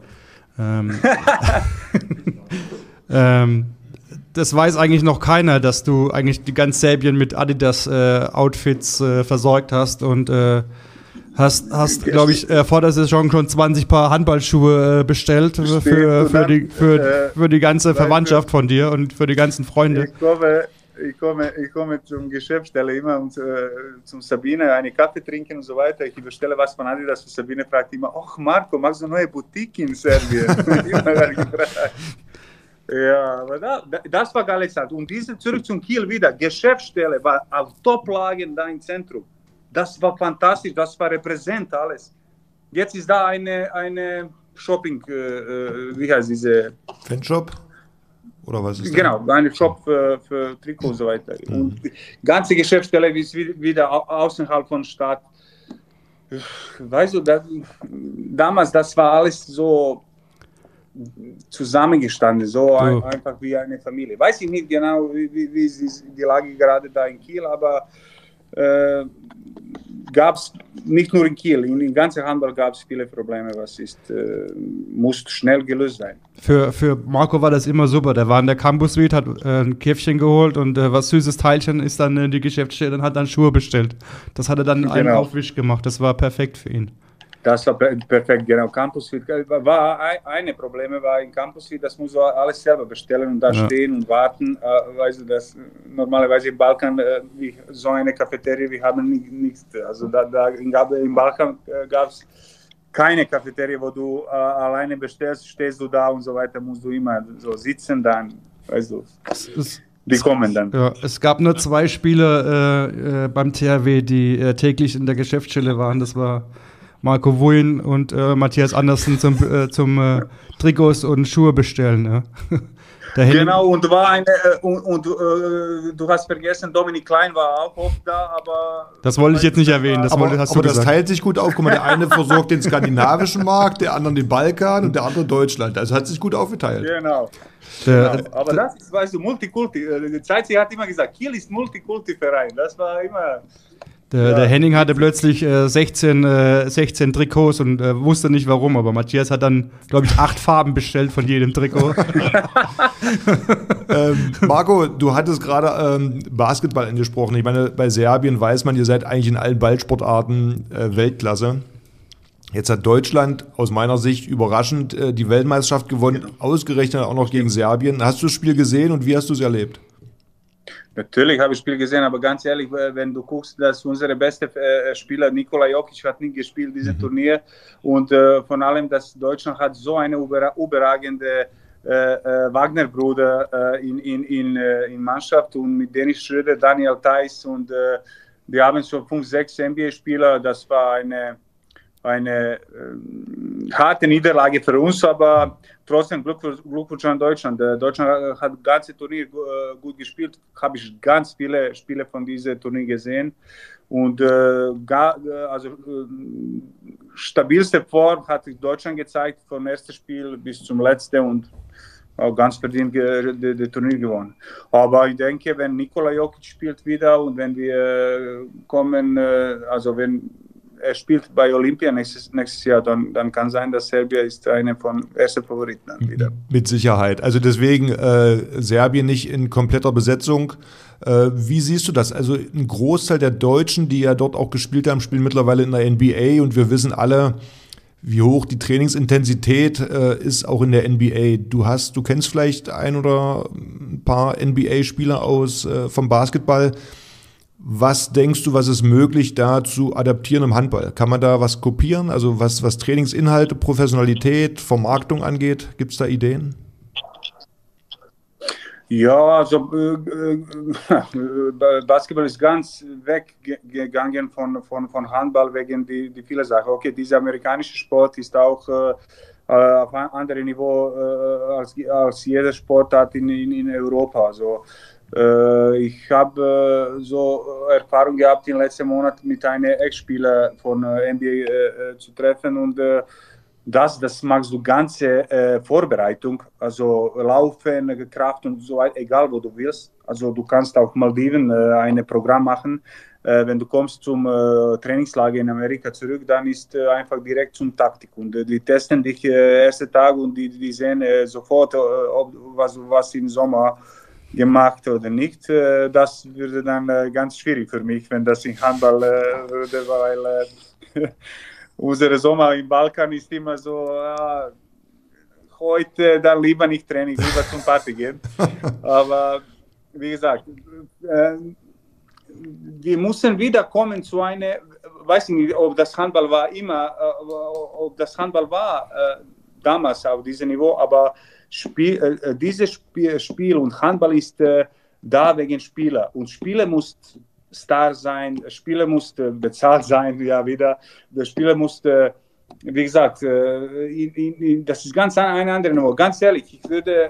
Das weiß eigentlich noch keiner, dass du eigentlich die ganz Serbien mit Adidas Outfits versorgt hast und hast glaube ich, vor der Saison schon 20 Paar Handballschuhe bestellt für die ganze Verwandtschaft von dir und für die ganzen Freunde. Ich komme zum Geschäftsstelle immer und zum Sabine einen Kaffee trinken und so weiter. Ich bestelle was von Adidas und Sabine fragt immer, ach Marco, machst du eine neue Boutique in Serbien? Ja, aber das war geile Zeit. Und diese zurück zum Kiel wieder, Geschäftsstelle war auf Top-Lagen da im Zentrum. Das war fantastisch, das war repräsent alles. Jetzt ist da eine Shopping, wie heißt diese? Fanshop? Oder was ist das? Genau, ein Shop für Trikot und so weiter. Und die ganze Geschäftsstelle ist wieder außerhalb von Stadt. Weißt du, damals, das war alles so zusammengestanden, so einfach wie eine Familie. Weiß ich nicht genau, wie ist die Lage gerade da in Kiel, aber gab es nicht nur in Kiel, in ganzer Handball gab es viele Probleme, muss schnell gelöst sein. Für Marco war das immer super, der war in der Campus Suite, hat ein Käffchen geholt und was süßes Teilchen ist dann in die Geschäftsstelle und hat dann Schuhe bestellt. Das hat er dann einen Aufwisch gemacht, das war perfekt für ihn. Das war perfekt, genau. Campus Suite war eine Probleme, war in Campus Suite, das muss man alles selber bestellen und da stehen und warten. Weißt du, das normalerweise im Balkan, so eine Cafeteria, wir haben nichts. Also im Balkan gab es keine Cafeteria, wo du alleine bestellst, stehst du da und so weiter, musst du immer so sitzen, dann, weißt du. Die kommen dann. Ja, es gab nur 2 Spieler beim THW, die täglich in der Geschäftsstelle waren. Das war Marco Wuin und Matthias Andersen zum Trikots und Schuhe bestellen. Ja. Genau, und du hast vergessen, Dominik Klein war auch oft da, aber... Das wollte ich jetzt nicht erwähnen, das teilt sich gut auf. Guck mal, der eine versorgt den skandinavischen Markt, der andere den Balkan und der andere Deutschland. Also hat sich gut aufgeteilt. Genau. Aber das ist, weißt du, Multikulti. Zeitzi hat immer gesagt, Kiel ist Multikulti-Verein. Das war immer... Der Henning hatte plötzlich 16 Trikots und wusste nicht warum, aber Matthias hat dann, glaube ich, 8 Farben bestellt von jedem Trikot. Marco, du hattest gerade Basketball angesprochen. Ich meine, bei Serbien weiß man, ihr seid eigentlich in allen Ballsportarten Weltklasse. Jetzt hat Deutschland aus meiner Sicht überraschend die Weltmeisterschaft gewonnen, ausgerechnet auch noch gegen Serbien. Hast du das Spiel gesehen und wie hast du es erlebt? Natürlich habe ich das Spiel gesehen, aber ganz ehrlich, wenn du guckst, dass unsere beste Spieler Nikola Jokic hat nicht gespielt dieses Turnier und von allem, dass Deutschland hat so eine überragende Wagner-Bruder in Mannschaft und mit Dennis Schröder, Daniel Theis und die haben so 5-6 NBA-Spieler. Das war eine harte Niederlage für uns, aber trotzdem Glückwunsch an Deutschland. Deutschland hat das ganze Turnier gut gespielt. Habe ich ganz viele Spiele von diesem Turnier gesehen. Und stabilste Form hat Deutschland gezeigt, vom ersten Spiel bis zum letzten und auch ganz verdient das Turnier gewonnen. Aber ich denke, wenn Nikola Jokic spielt wieder und wenn wir kommen, wenn er spielt bei Olympia nächstes Jahr, dann kann sein, dass Serbien ist einer von ersten Favoriten dann wieder. Mit Sicherheit. Also deswegen Serbien nicht in kompletter Besetzung. Wie siehst du das? Also ein Großteil der Deutschen, die ja dort auch gespielt haben, spielen mittlerweile in der NBA und wir wissen alle, wie hoch die Trainingsintensität ist auch in der NBA. Du kennst vielleicht ein oder ein paar NBA-Spieler vom Basketball. Was denkst du, was ist möglich da zu adaptieren im Handball? Kann man da was kopieren? Also was Trainingsinhalte, Professionalität, Vermarktung angeht? Gibt es da Ideen? Ja, also Basketball ist ganz weggegangen von Handball wegen die viele Sachen. Okay, dieser amerikanische Sport ist auch auf einem anderen Niveau als jeder Sportart in Europa. Also ich habe so Erfahrung gehabt in den letzten Monaten mit einem Ex-Spieler von NBA zu treffen und das machst du ganze Vorbereitung, also Laufen, Kraft und so weiter, egal wo du willst. Also du kannst auch Maldiven ein Programm machen. Wenn du kommst zum Trainingslager in Amerika zurück, dann ist einfach direkt zum Taktik. Und die testen dich ersten Tag und die sehen sofort, was im Sommer gemacht oder nicht. Das würde dann ganz schwierig für mich, wenn das in Handball würde, weil unser Sommer im Balkan ist immer so, heute dann lieber nicht Training, lieber zum Party gehen. Aber wie gesagt, wir müssen wieder kommen zu einer, weiß nicht, ob das Handball war damals auf diesem Niveau, aber dieses Spiel und Handball ist da wegen Spieler. Und Spieler muss Star sein, der Spieler muss bezahlt sein, ja wieder. Der Spieler muss, wie gesagt, das ist ganz ein anderes Niveau. Ganz ehrlich, ich würde,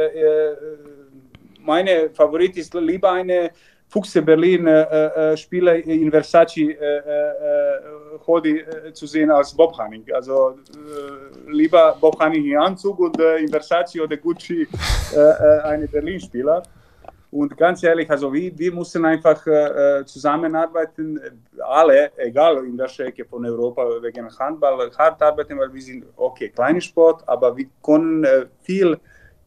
meine Favorit ist lieber eine Fuchse Berlin Spieler in Versace Hoodie zu sehen als Bob Hanning. Also lieber Bob Hanning in Anzug und in Versace oder Gucci eine Berlin-Spieler. Und ganz ehrlich, also wir müssen einfach zusammenarbeiten, alle, egal in welcher Ecke von Europa, wegen Handball hart arbeiten, weil wir sind, okay, kleiner Sport, aber wir können viel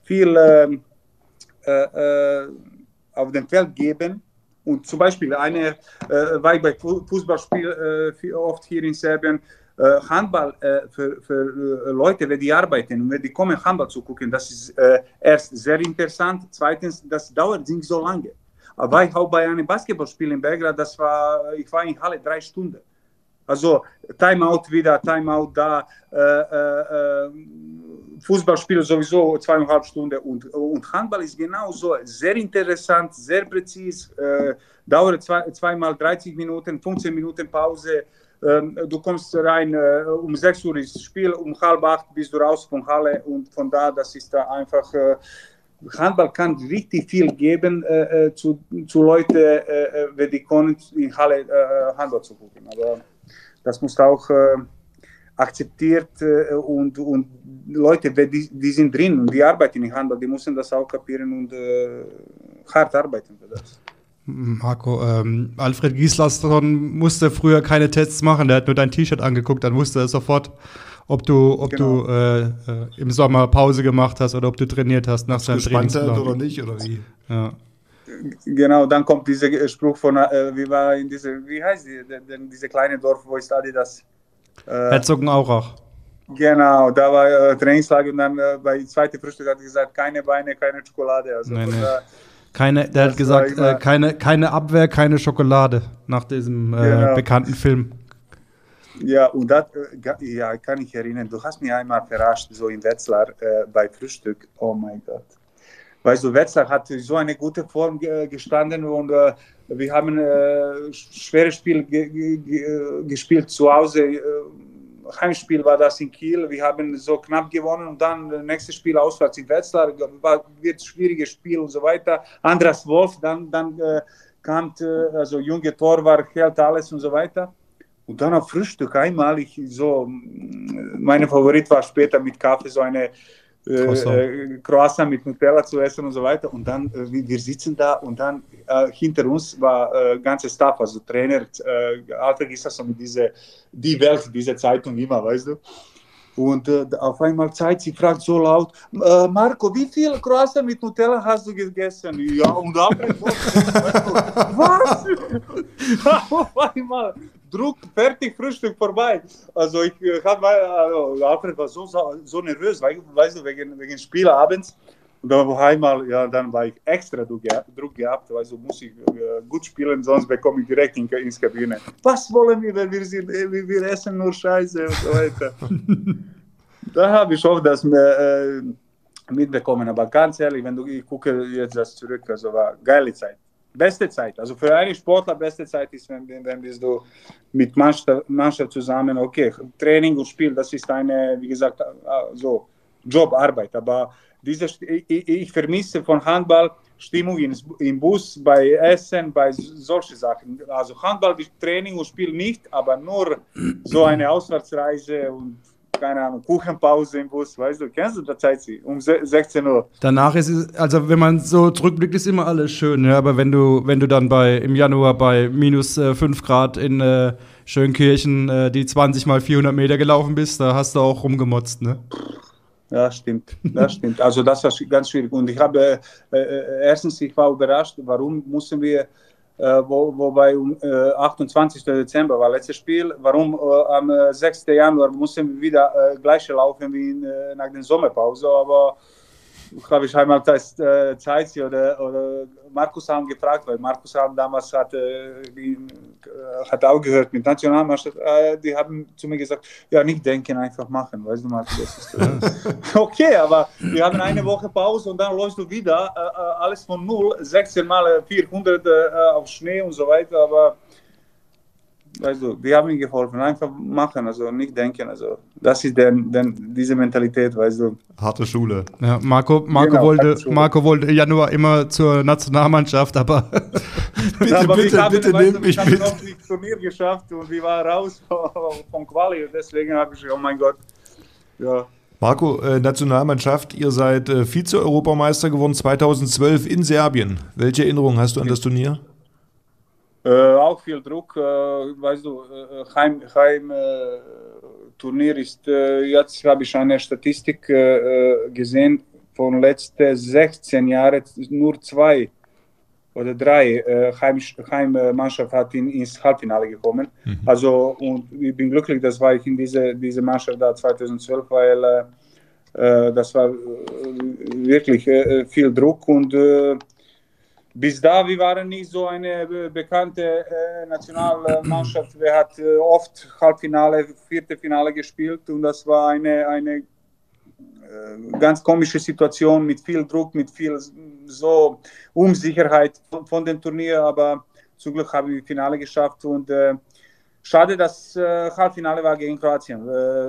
auf dem Feld geben. Und zum Beispiel war ich bei Fußballspiel oft hier in Serbien, Handball für Leute, wenn die arbeiten und wenn die kommen, Handball zu gucken, das ist erst sehr interessant, zweitens, das dauert nicht so lange. Aber ich auch bei einem Basketballspiel in Belgrad, ich war in Halle 3 Stunden. Also Timeout wieder, Timeout da, Fußballspiel sowieso 2,5 Stunden und Handball ist genauso sehr interessant, sehr präzise, dauert zweimal 30 Minuten, 15 Minuten Pause. Du kommst rein, um 6 Uhr ist das Spiel, um 7:30 bist du raus von Halle und von da, das ist da einfach, Handball kann richtig viel geben zu Leuten, wenn die können in Halle Handball zu gucken. Aber das muss auch akzeptiert und Leute, die sind drin und die arbeiten in Handball, die müssen das auch kapieren und hart arbeiten für das. Marco, Alfred Gislason musste früher keine Tests machen, der hat nur dein T-Shirt angeguckt, dann wusste er sofort, ob du im Sommer Pause gemacht hast oder ob du trainiert hast nach seinem Trainingsplan. Oder nicht, oder wie? Ja. Genau, dann kommt dieser Spruch von, wie heißt diese kleine Dorf, wo ist Adidas? Herzogenaurach. Genau, da war Trainingslager und dann bei zweiten Frühstück hat er gesagt, keine Beine, keine Schokolade. Also nee. Der hat gesagt, keine Abwehr, keine Schokolade nach diesem bekannten Film. Ja, und das kann ich erinnern. Du hast mich einmal verarscht, so in Wetzlar bei Frühstück. Oh mein Gott. Weißt du, Wetzlar hat so eine gute Form gestanden und wir haben schweres Spiel gespielt zu Hause. Heimspiel war das in Kiel. Wir haben so knapp gewonnen und dann das nächste Spiel auswärts in Wetzlar. Wird ein schwieriges Spiel und so weiter. Andras Wolf, dann kam also junge Torwart, hält alles und so weiter. Und dann auf Frühstück einmal, meine Favorit war später mit Kaffee so eine Croissant mit Nutella zu essen und so weiter. Und dann, wir sitzen da und dann hinter uns war ganze Staff, also Trainer, Alfred Gislason mit Die Welt, diese Zeitung immer, weißt du. Und auf einmal sie fragt so laut, Marco, wie viel Croissant mit Nutella hast du gegessen? Ja, und Alfred, was? Auf einmal. Druck, fertig, Frühstück vorbei. Also Alfred war so nervös, weißt du, wegen Spiel abends. Und dann auf einmal, ja, dann war ich extra Druck gehabt, also muss ich gut spielen, sonst bekomme ich direkt ins Kabine. Was wollen wir, wenn wir essen nur Scheiße und so weiter. Da habe ich auch das mitbekommen, aber ganz ehrlich, ich gucke jetzt das zurück, also war geile Zeit. Beste Zeit, also für einen Sportler beste Zeit ist, wenn bist du mit Mannschaft zusammen, okay, Training und Spiel, das ist eine, wie gesagt, so Job, Arbeit, aber ich vermisse von Handball Stimmung im Bus, bei Essen, bei solchen Sachen. Also Handball, Training und Spiel nicht, aber nur so eine Auswärtsreise und keine Ahnung, Kuchenpause im Bus, weißt du, kennst du die Zeit um 16 Uhr? Danach ist es, also wenn man so zurückblickt, ist immer alles schön, ja, aber wenn du dann im Januar bei minus 5 Grad in Schönkirchen die 20 mal 400 Meter gelaufen bist, da hast du auch rumgemotzt, ne? Ja, stimmt, das stimmt. Also das war ganz schwierig. Und ich habe, erstens, ich war überrascht, warum mussten wir, wobei 28. Dezember war letztes Spiel, warum am 6. Januar mussten wir wieder gleich laufen wie nach der Sommerpause, aber ich habe einmal Zeit oder Markus haben gefragt, weil Markus haben damals hat auch gehört mit Nationalmannschaft, die haben zu mir gesagt, ja, nicht denken, einfach machen, weißt du, Markus, das ist okay, aber wir haben eine Woche Pause und dann läufst du wieder, alles von null, 16 mal 400 auf Schnee und so weiter, aber weißt du, die haben mir geholfen, einfach machen, also nicht denken, also das ist diese Mentalität, weißt du. Harte Schule. Ja, Marco wollte Januar immer zur Nationalmannschaft, aber bitte nimm mich mit. Ich habe mit. noch das Turnier geschafft und wir waren raus von Quali, deswegen habe ich, oh mein Gott, ja. Marco, Nationalmannschaft, ihr seid Vize-Europameister geworden 2012 in Serbien. Welche Erinnerungen hast du an das Turnier? Auch viel Druck, weißt du, Turnier ist, jetzt habe ich eine Statistik gesehen, von letzten 16 Jahren nur 2 oder 3 Heimmannschaft hat ins Halbfinale gekommen. Mhm. Also, und ich bin glücklich, dass war ich in diese Mannschaft da 2012, weil das war wirklich viel Druck und bis da, wir waren nicht so eine bekannte Nationalmannschaft. Wir hatten oft Halbfinale, Viertelfinale gespielt und das war eine ganz komische Situation mit viel Druck, mit viel so Unsicherheit von dem Turnier. Aber zum Glück haben wir das Finale geschafft und schade, dass Halbfinale war gegen Kroatien.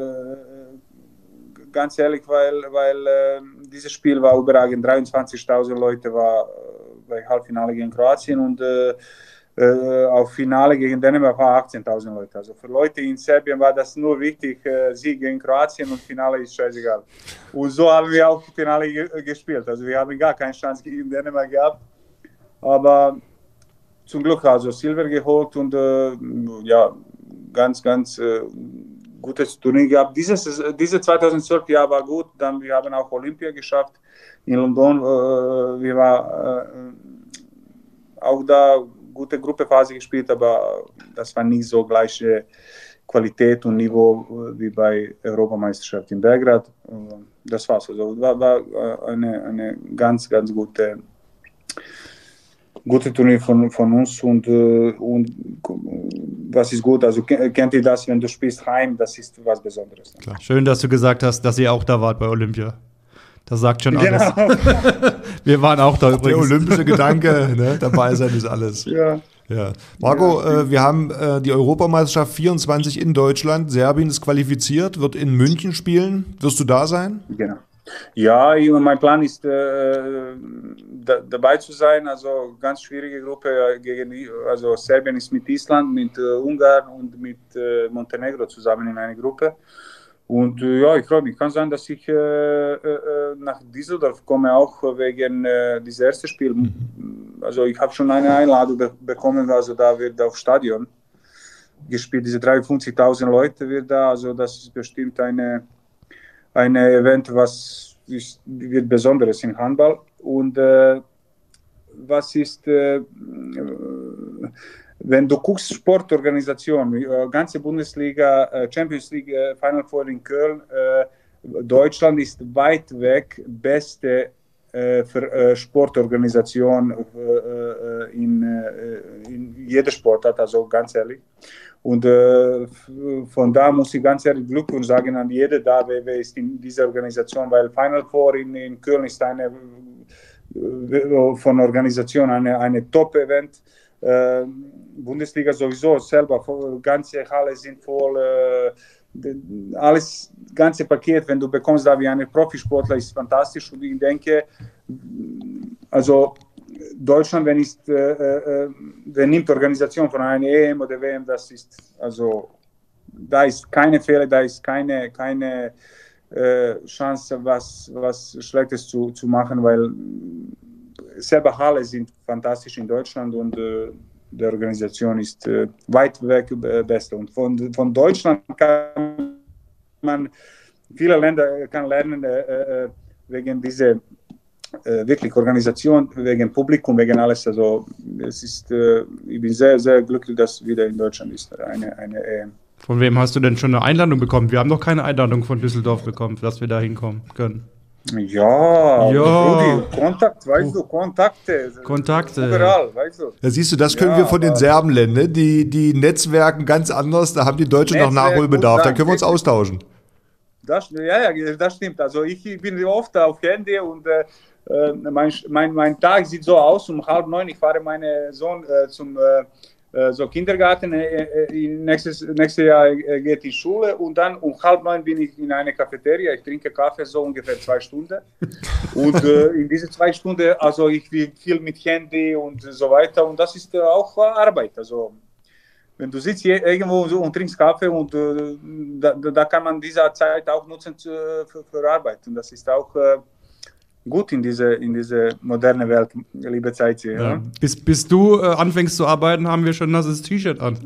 Ganz ehrlich, weil dieses Spiel war überragend. 23.000 Leute war bei Halbfinale gegen Kroatien und auf Finale gegen Dänemark war 18.000 Leute. Also für Leute in Serbien war das nur wichtig, Sieg gegen Kroatien und Finale ist scheißegal. Und so haben wir auch Finale gespielt. Also wir haben gar keine Chance gegen Dänemark gehabt. Aber zum Glück also Silber geholt und ja, ganz gutes Turnier gehabt. Diese 2012 Jahr war gut, dann wir haben auch Olympia geschafft in London. Wir waren auch da gute Gruppephase gespielt, aber das war nicht so gleiche Qualität und Niveau wie bei Europameisterschaft in Belgrad. Das war's. Also war eine ganz gute Turnier von uns und was ist gut, also kennt ihr das, wenn du spielst heim, das ist was Besonderes. Klar. Schön, dass du gesagt hast, dass ihr auch da wart bei Olympia. Das sagt schon alles. Genau. Wir waren auch da übrigens. Der olympische Gedanke, ne? Dabei sein ist alles. Ja. Marco, wir haben die Europameisterschaft 24 in Deutschland. Serbien ist qualifiziert, wird in München spielen. Wirst du da sein? Genau. Ja, mein Plan ist, dabei zu sein. Also ganz schwierige Gruppe. Also Serbien ist mit Island, mit Ungarn und mit Montenegro zusammen in einer Gruppe. Und ja, ich freue mich. Kann sein, dass ich nach Düsseldorf komme, auch wegen dieses ersten Spiel. Also ich habe schon eine Einladung bekommen, also da wird auf Stadion gespielt. Diese 53.000 Leute wird da, also das ist bestimmt eine Event, was wird Besonderes im Handball. Und was ist, wenn du guckst, Sportorganisation, ganze Bundesliga, Champions League, Final Four in Köln, Deutschland ist weit weg beste für Sportorganisation in jeder Sportart, also ganz ehrlich. Und von da muss ich ganz ehrlich Glückwunsch sagen an jede da, wer ist in dieser Organisation, weil Final Four in Köln ist eine von Organisation eine Top-Event. Bundesliga sowieso selber, ganze Halle sind voll, alles, ganze Paket, wenn du bekommst da wie ein Profisportler, ist fantastisch. Und ich denke, also Deutschland, wenn nimmt Organisation von einer EM oder WM, das ist, also da ist keine Fehler, da ist keine Chance, was Schlechtes zu machen, weil selber Halle sind fantastisch in Deutschland und die Organisation ist weit weg beste. Und von Deutschland kann man viele Länder lernen wegen dieser wirklich Organisation, wegen Publikum, wegen alles. Also es ist, ich bin sehr, sehr glücklich, dass wieder in Deutschland ist eine EM. Von wem hast du denn schon eine Einladung bekommen? Wir haben noch keine Einladung von Düsseldorf bekommen, dass wir da hinkommen können. Ja, Rudi, Kontakt, weißt du, Kontakte. Überall, weißt du. Ja, siehst du, das können wir von den Serben lernen. Die Netzwerken ganz anders, da haben die Deutschen noch Nachholbedarf, da können wir uns austauschen. Das stimmt. Also ich bin oft auf Handy und mein Tag sieht so aus, um 8:30, ich fahre meinen Sohn zum Kindergarten, nächstes Jahr geht in Schule und dann um 8:30 bin ich in einer Cafeteria, ich trinke Kaffee so ungefähr 2 Stunden und in diese 2 Stunden, also ich will viel mit Handy und so weiter und das ist auch Arbeit, also wenn du sitzt irgendwo und trinkst Kaffee und da kann man diese Zeit auch nutzen für Arbeit und das ist auch gut in diese moderne Welt, liebe Zeit. Ja. Bis du anfängst zu arbeiten, haben wir schon das T-Shirt an.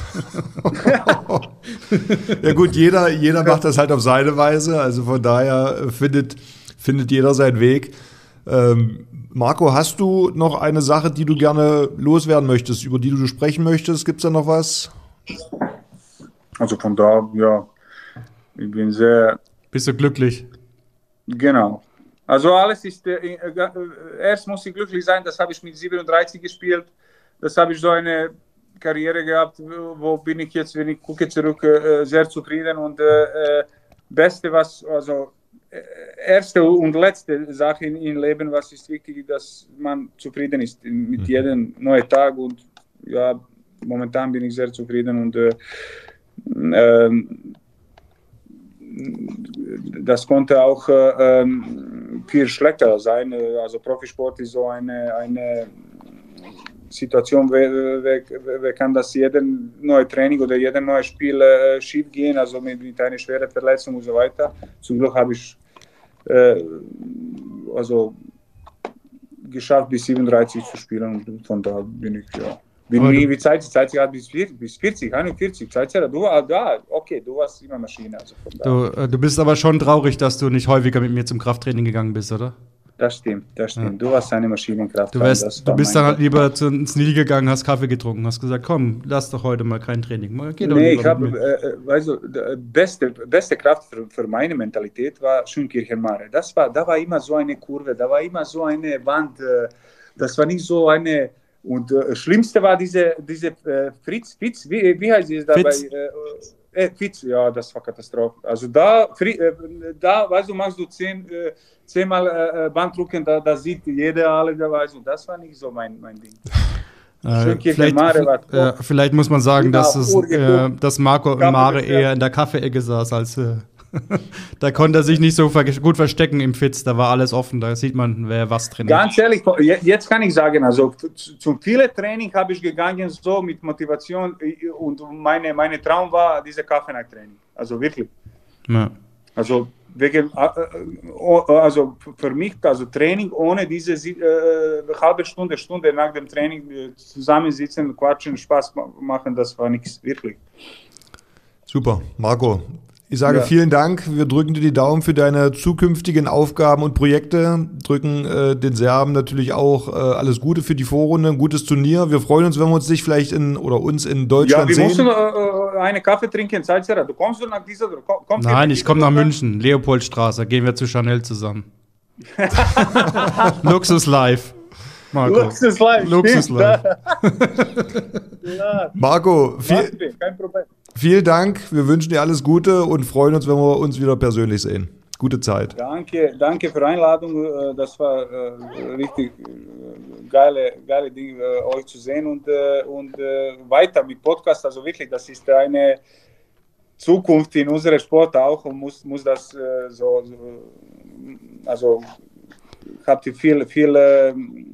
Ja gut, jeder macht das halt auf seine Weise, also von daher findet jeder seinen Weg. Marco, hast du noch eine Sache, die du gerne loswerden möchtest, über die du sprechen möchtest? Gibt es da noch was? Also von da, ja, ich bin sehr... Bist du glücklich? Genau. Also alles ist, erst muss ich glücklich sein, das habe ich mit 37 gespielt, das habe ich so eine Karriere gehabt, wo bin ich jetzt, wenn ich gucke zurück, sehr zufrieden und Beste, also erste und letzte Sache im Leben, was ist wichtig, dass man zufrieden ist mit jedem neuen Tag und ja, momentan bin ich sehr zufrieden und das konnte auch viel schlechter sein. Also Profisport ist so eine Situation, wer kann das jeden neue Training oder jeden neue Spiel schief gehen, also mit einer schweren Verletzung und so weiter. Zum Glück habe ich also geschafft, bis 37 zu spielen und von da bin ich, ja. Wie Zeit hat bis 40, 41. Du warst da, okay, du warst immer Maschine. Also du bist aber schon traurig, dass du nicht häufiger mit mir zum Krafttraining gegangen bist, oder? Das stimmt. Ja. Du warst eine Maschinenkraft. Du bist dann halt lieber ins Nil gegangen, hast Kaffee getrunken, hast gesagt, komm, lass doch heute mal kein Training. Nee, ich habe, weißt du, beste Kraft für meine Mentalität war Schönkirchen Mare. Da war immer so eine Kurve, da war immer so eine Wand, das war nicht so eine... Und das Schlimmste war diese Fritz, wie heißt es dabei? Fitz, ja, das war Katastrophe. Also da weißt du, machst du 10-mal Bankdrücken, da sieht jeder alle, da weiß und das war nicht so mein Ding. Vielleicht muss man sagen, dass Marco in Mare eher in der Kaffeeecke saß als da konnte er sich nicht so gut verstecken im Fitz, da war alles offen, da sieht man, wer was trainiert. Ganz ehrlich, jetzt kann ich sagen, also zum vielen Training habe ich gegangen, so mit Motivation und meine Traum war diese Kaffee-Training, also wirklich. Ja. Also für mich, also Training ohne diese halbe Stunde nach dem Training zusammensitzen, quatschen, Spaß machen, das war nichts, wirklich. Super, Marco. Ich sage vielen Dank. Wir drücken dir die Daumen für deine zukünftigen Aufgaben und Projekte. Drücken den Serben natürlich auch alles Gute für die Vorrunde, ein gutes Turnier. Wir freuen uns, wenn wir uns dich vielleicht uns in Deutschland sehen. Ja, wir müssen einen Kaffee trinken. Du kommst du nach dieser? Nein, ich komme nach München, Leopoldstraße. Gehen wir zu Chanel zusammen. Luxus live. Marco. Luxus live. Luxus live. Ja. Marco, Kein Problem. vielen Dank. Wir wünschen dir alles Gute und freuen uns, wenn wir uns wieder persönlich sehen. Gute Zeit. Danke für die Einladung. Das war richtig geile Dinge, euch zu sehen und weiter mit Podcast. Also wirklich, das ist eine Zukunft in unserem Sport auch und muss das also habt ihr viele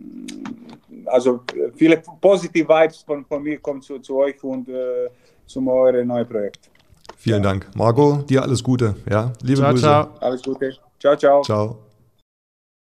positive Vibes von mir kommen zu euch und zu eurem neuen Projekt. Vielen Dank. Marco, dir alles Gute. Ja, liebe Grüße. Ciao. Alles Gute. Ciao, ciao. Ciao.